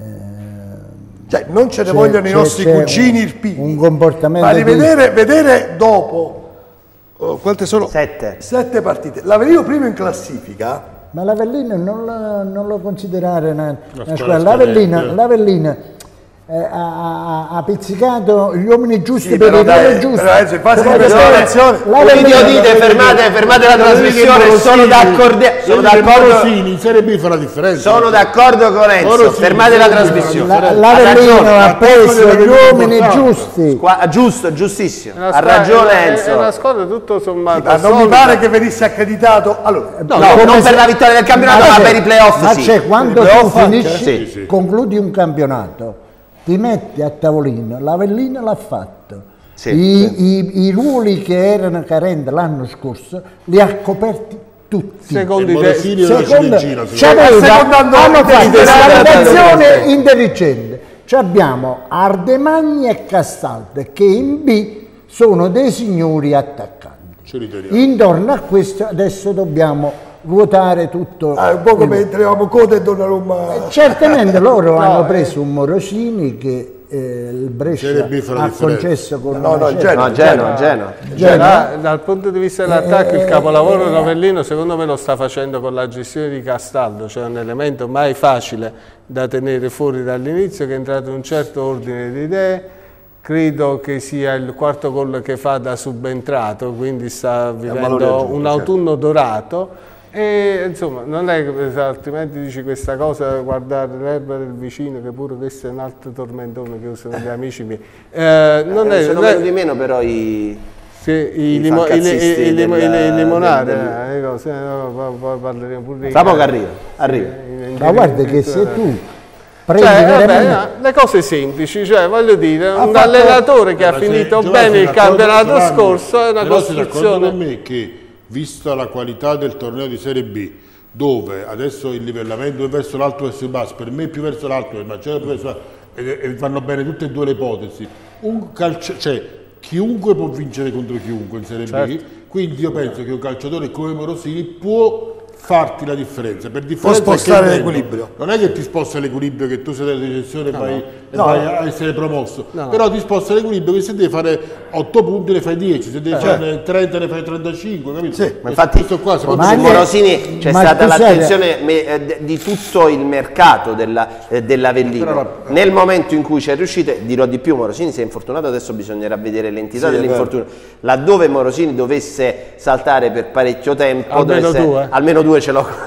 cioè non ce ne vogliono i nostri cugini irpini, un comportamento ma di... rivedere vedere dopo oh, quante sono? Sette. Sette partite. L'Avellino primo in classifica. Ma l'Avellino non, la, non lo considerare una, una squadra squadra. L'Avellino, l'Avellino eh, ha, ha pizzicato gli uomini giusti Sì, per però il dai, ruolo giusto. però adesso in fase di Come presentazione- l'Avellino- Quindi io dite, fermate, fermate la trasmissione, sono d'accordo, sono d'accordo, Morosini in Serie B fa la differenza. sono d'accordo con Enzo, Morosini, fermate la Serie B fa trasmissione. La- Ha L'Avellino ragione. ha preso gli uomini portato. giusti. Qua- giusto, giustissimo, È una ha squadra- ragione è- Enzo. È una squadra tutto sommato Ma non mi solida. pare che venisse accreditato. Allora, No, come non se- per la vittoria del campionato, ma c'è- per i playoff ma sì. c'è, quando Per i tu playoff anche, finisci, eh? Sì, sì. concludi un campionato, ti metti a tavolino, l'Avellino l'ha fatto. Sì, I, i- i ruoli che erano carenti l'anno scorso li ha coperti tutti. Secondo E i te- Morosini è una Secondo, ciliegina, c'aveva- Secondando hanno fatto intelligenza, una valutazione intelligenza. intelligente. Ci abbiamo Ardemagni e Castaldo che in B sono dei signori attaccanti. Ce li teniamo. Intorno a questo adesso dobbiamo ruotare tutto. ah, un po' come entravamo Coda e Donnarumma. Certamente loro hanno preso un Morosini che eh, il Brescia Serie B fa la ha differenza. concesso con No, no, una certa- Genoa. No, Genoa, Genoa. Genoa. Da- dal punto di vista dell'attacco, Eh, il capolavoro eh, di Novellino secondo me lo sta facendo con la gestione di Castaldo, cioè un elemento mai facile da tenere fuori dall'inizio, che è entrato in un certo ordine di idee. Credo che sia il quarto gol che fa da subentrato, quindi sta valore vivendo aggiunto, un autunno dorato. E insomma, non è che altrimenti dici questa cosa, guardare l'erba del vicino, che pure questo è un altro tormentone che usano gli amici miei. Eh, non è, Sono non è- venuti meno però i... sì, i, I limo, i, fancazzisti i, i, limo- del- i limonari, del- eh, le cose, no, poi- poi parleremo pure di Tra poco arriva, arriva. Ma guarda che se tu prendi Cioè, vabbè, veramente... no, le cose semplici, cioè voglio dire, un fatto- allenatore che ha Ma se finito Giovanni bene è il d'accordo- campionato Giovanni, scorso, è una però sei d'accordo costruzione. con me che, vista la qualità del torneo di Serie B, dove adesso il livellamento è verso l'alto e verso il basso, per me più verso l'alto, il Marcello più verso l'alto, e, e vanno bene tutte e due le ipotesi. Un calcio, cioè, chiunque può vincere contro chiunque in Serie B, quindi io penso che un calciatore come Morosini può farti la differenza. Per differenza Può spostare che vendo, l'equilibrio. Non è che ti sposta l'equilibrio, che tu sei della recessione e vai, e No, vai no. a essere promosso, No, no. però ti sposta l'equilibrio che se devi fare otto punti ne fai dieci, se devi fare trenta ne fai trentacinque, capito? Sì. Ma infatti, questo qua secondo Ma su me anche- Morosini c'è ma stata scusate- l'attenzione me- eh, de- di tutto il mercato della- eh, dell'Avellino. Però la- Nel momento in cui ci è riuscito, dirò di più, Morosini si è infortunato, adesso bisognerà vedere l'entità Sì, è dell'infortunio. Laddove Morosini dovesse saltare per parecchio tempo, Almeno dovesse- due. almeno due ce l'ho.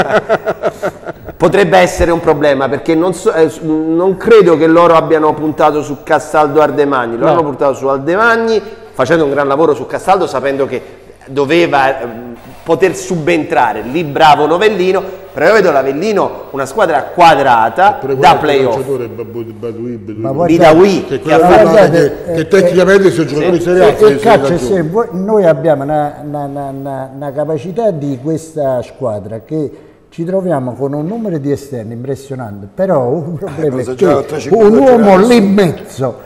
Potrebbe essere un problema perché non, so- eh, non credo che loro abbiano puntato su Castaldo Ardemagni, loro No. hanno puntato su Ardemagni facendo un gran lavoro su Castaldo sapendo che doveva eh, poter subentrare, lì bravo Novellino, però io vedo l'Avellino una squadra quadrata Pure da quel playoff. calciatore Babu- Badui, Badui, Ma guarda- Bidawi, che, che quello ha Ma che, fatto- guardate, che, che eh, tecnicamente sono giocatori sì, serie A, E se- il se calcio è ragione. sempre- voi- noi abbiamo una, una- una- una- una capacità di questa squadra che ci troviamo con un numero di esterni impressionante, però un problema cosa è già che tre cinque un giocare uomo adesso. lì in mezzo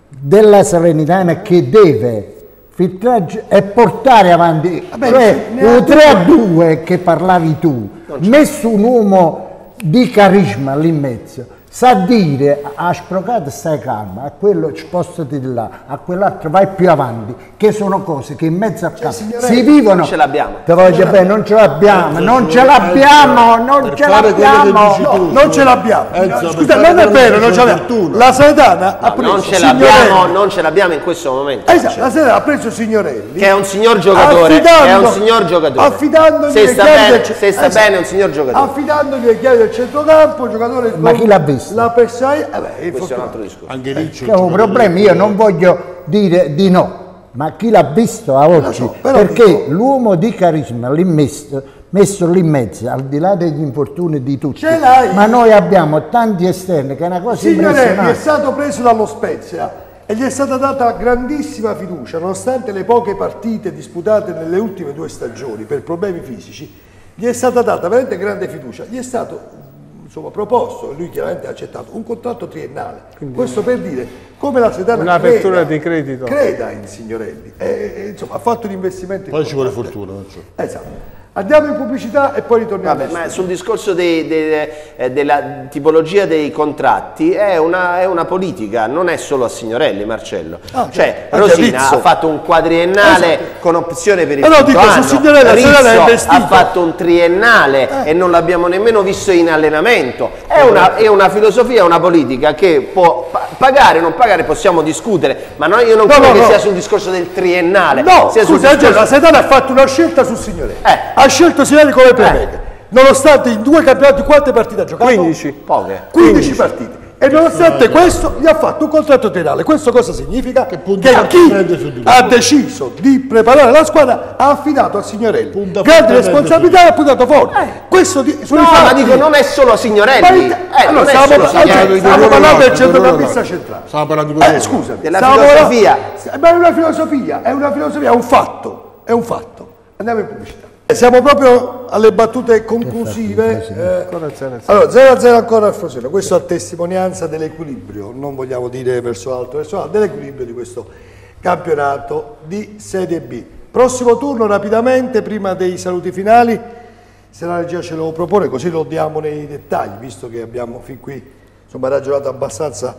della Salernitana che deve filtrare e portare avanti. Vabbè, cioè, un tre a due che parlavi tu, messo un uomo di carisma lì in mezzo, sa dire a Sprocato stai calma, a quello spostati di là, a quell'altro vai più avanti, che sono cose che in mezzo a campo si vivono. Non ce l'abbiamo. Te voglio bene, non ce l'abbiamo, non ce l'abbiamo, non ce l'abbiamo, non ce l'abbiamo. Scusa, non è vero, non ce l'abbiamo. La Salernitana ha preso non ce l'abbiamo, non ce l'abbiamo in questo momento. Esatto, la Salernitana ha preso Signorelli, che è un signor giocatore, è un signor giocatore. Affidandogli se sta bene, se sta bene è un signor giocatore. Affidandogli le chiavi del centrocampo, giocatore. Ma chi l'ha visto? La Persai, eh beh, questo è un altro discorso. Anche lì c'è un problema, io non voglio dire di no, ma chi l'ha visto a oggi? So, perché dico, l'uomo di carisma lì messo, messo lì in mezzo, al di là degli infortuni di tutti, ce l'hai. Ma noi abbiamo tanti esterni che è una cosa Signorelli impressionante. è stato preso dallo Spezia e gli è stata data grandissima fiducia, nonostante le poche partite disputate nelle ultime due stagioni per problemi fisici, gli è stata data veramente grande fiducia, gli è stato insomma proposto, e lui chiaramente ha accettato, un contratto triennale. Quindi, questo per dire come la Salernitana un'apertura di credito, creda in Signorelli, e, e, insomma ha fatto un investimento poi importante. ci vuole fortuna, non so. Esatto. Andiamo in pubblicità e poi ritorniamo. Vabbè, ma sul discorso dei, dei, eh, della tipologia dei contratti è una, è una politica, non è solo a Signorelli, Marcello. Ah, cioè, Rosina ha fatto un quadriennale esatto. con opzione per il eh no, quinto dico, anno. Su Signorelli, Rizzo ha fatto un triennale eh. e non l'abbiamo nemmeno visto in allenamento. È una, è una filosofia, una politica che può pagare o non pagare, possiamo discutere, ma no, io non no, credo no, che no. sia sul discorso del triennale. No, sia scusa, sul discorso... la Salernitana ha fatto una scelta su Signorelli. Eh. Ha scelto Signorelli come playmaker, eh. nonostante in due campionati quante partite ha giocato? quindici, poche. quindici partite. E nonostante questo gli ha fatto un contratto triennale. Questo cosa significa? Che, che chi ha deciso di preparare la squadra ha affidato a Signorelli punta grande responsabilità e ha puntato fuori. Eh. Questo di, no, ma dico non è solo a Signorelli. Ma, eh, allora, stiamo parlando del centrocampista centrale. Stiamo parlando di eh, scusa, della filosofia. Ma è una filosofia, è una filosofia, è un fatto, è un fatto. Andiamo in pubblicità. Siamo proprio alle battute conclusive. Eh, allora, zero a zero ancora al Frosinone. Questo a testimonianza dell'equilibrio, non vogliamo dire verso l'alto, verso l'alto, dell'equilibrio di questo campionato di Serie B. Prossimo turno rapidamente, prima dei saluti finali, se la regia ce lo propone, così lo diamo nei dettagli, visto che abbiamo fin qui insomma, ragionato abbastanza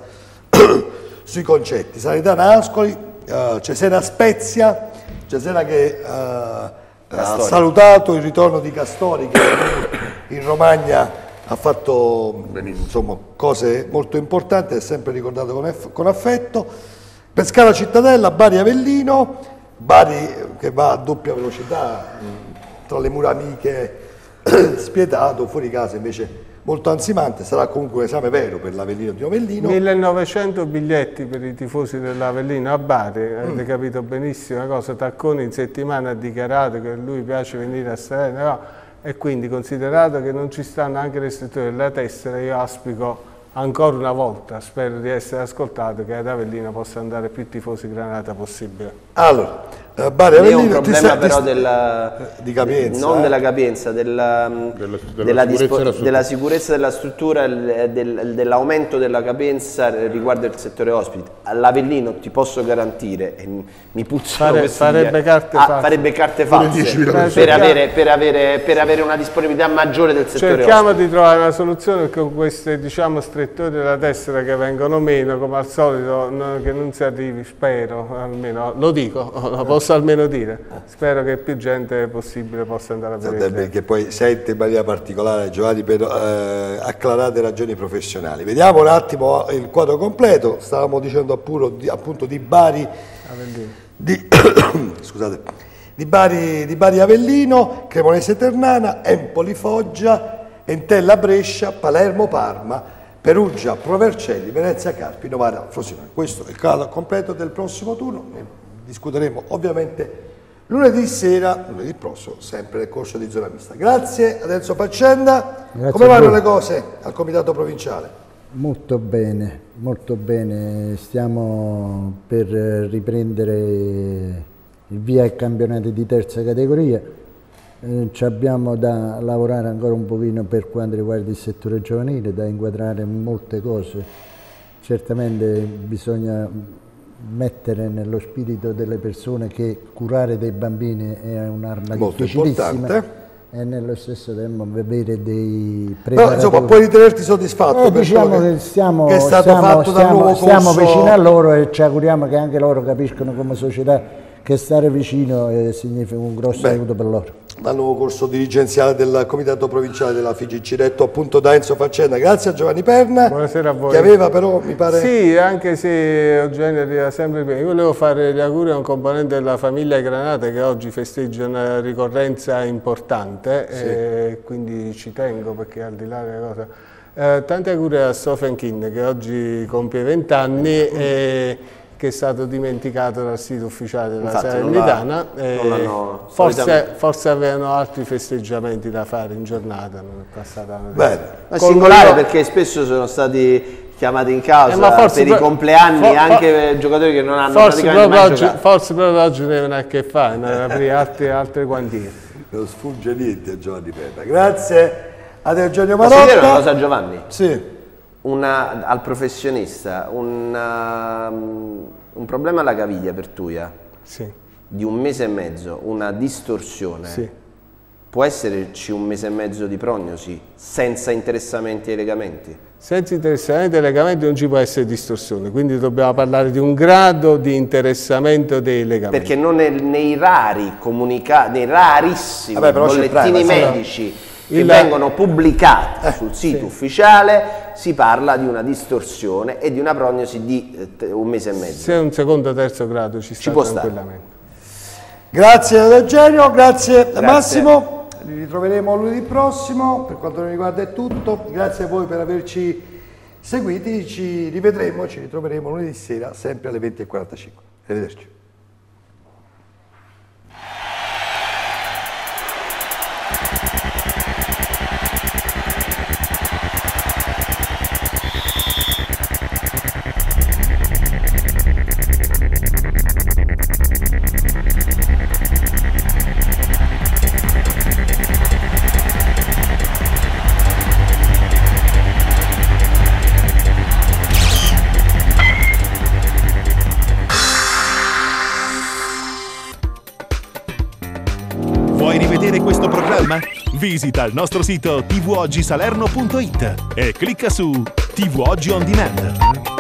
sui concetti. Salernitana Ascoli, uh, Cesena Spezia, Cesena che... Uh, ha salutato il ritorno di Castori che in Romagna ha fatto insomma, cose molto importanti, è sempre ricordato con, con affetto. Pescara Cittadella, Bari Avellino, Bari che va a doppia velocità tra le mura amiche, spietato, fuori casa invece molto ansimante, sarà comunque un esame vero per l'Avellino di Avellino. millenovecento biglietti per i tifosi dell'Avellino a Bari, avete mm. capito benissimo una cosa, Tacconi in settimana ha dichiarato che a lui piace venire a Salerno, no? E quindi considerato che non ci stanno anche le strutture della tessera, io auspico ancora una volta, spero di essere ascoltato, che ad Avellino possa andare più tifosi Granata possibile. Allora, Uh, Bari, è un problema però della, di capienza, non eh? della capienza, della, della, della, della, sicurezza della sicurezza della struttura, del, dell'aumento della capienza riguardo il settore ospiti. All'Avellino ti posso garantire, e mi puzzano Fare, farebbe, carte ah, farebbe carte false per, per, avere, per, avere, per avere una disponibilità maggiore del settore cerchiamo ospiti. Di trovare una soluzione con queste diciamo, stretture della tessera che vengono meno, come al solito, no, che non si arrivi, spero, almeno, lo dico, lo posso almeno dire, spero che più gente possibile possa andare a vedere. Perché poi sente in maniera particolare Giovanni per eh, acclarate ragioni professionali. Vediamo un attimo il quadro completo, stavamo dicendo appunto di, appunto di Bari di, scusate, di Bari di Bari Avellino, Cremonese Ternana, Empoli Foggia, Entella Brescia, Palermo Parma, Perugia Provercelli, Venezia Carpi, Novara Frosinone. Questo è il quadro completo del prossimo turno. Discuteremo ovviamente lunedì sera, lunedì prossimo, sempre nel corso di Zona Mista. Grazie ad Enzo Faccenda. Grazie. Come vanno le cose al Comitato Provinciale? Molto bene, molto bene. Stiamo per riprendere il via ai campionati di terza categoria. Eh, ci abbiamo da lavorare ancora un pochino per quanto riguarda il settore giovanile, da inquadrare molte cose. Certamente bisogna mettere nello spirito delle persone che curare dei bambini è un'arma Molto difficilissima importante. e nello stesso tempo avere dei Però preparatori. insomma puoi ritenerti soddisfatto Eh, per diciamo quello che, stiamo, che è stato stiamo, fatto dal stiamo, nuovo stiamo corso. vicini a loro e ci auguriamo che anche loro capiscono come società che stare vicino eh, significa un grosso Beh, aiuto per loro. Dal nuovo corso dirigenziale del Comitato Provinciale della F I G I C, retto appunto da Enzo Faccenda. Grazie a Giovanni Perna. Buonasera a voi. Che aveva però, mi pare... Sì, anche se Eugenio arriva sempre prima. Io volevo fare gli auguri a un componente della famiglia Granata che oggi festeggia una ricorrenza importante, sì. E quindi ci tengo perché al di là delle cose... Eh, tanti auguri a Stephen King che oggi compie venti anni e che è stato dimenticato dal sito ufficiale della Salernitana. Forse, forse avevano altri festeggiamenti da fare in giornata, non è passata una Bene. Ma è singolare perché spesso sono stati chiamati in causa eh, per i compleanni for, anche for, giocatori che non hanno forse praticamente mai oggi, giocato. Forse proprio oggi non avevano a che fare, non avevano aprire altre, altre quantiere. Non sfugge niente a Giovanni Perna. Grazie ad Eugenio Posso Marotta. dire una cosa, Giovanni? Sì. Una, al professionista, una, un problema alla caviglia per Tuia, sì. Di un mese e mezzo, una distorsione, sì. Può esserci un mese e mezzo di prognosi senza interessamenti ai legamenti? Senza interessamenti ai legamenti non ci può essere distorsione, quindi dobbiamo parlare di un grado di interessamento dei legamenti. Perché non è, nei rari comunicati, nei rarissimi Vabbè, bollettini medici che Il... vengono pubblicati eh, sul sito sì. ufficiale si parla di una distorsione e di una prognosi di eh, un mese e mezzo. Se è un secondo o terzo grado ci sta ci può tranquillamente. Stare. Grazie ad Eugenio, grazie, grazie. Massimo. Ci ritroveremo lunedì prossimo. Per quanto mi riguarda è tutto. Grazie a voi per averci seguiti. Ci rivedremo, ci ritroveremo lunedì sera sempre alle venti e quarantacinque. Arrivederci. Vuoi rivedere questo programma? Visita il nostro sito t v oggi salerno punto it e clicca su T V Oggi On Demand.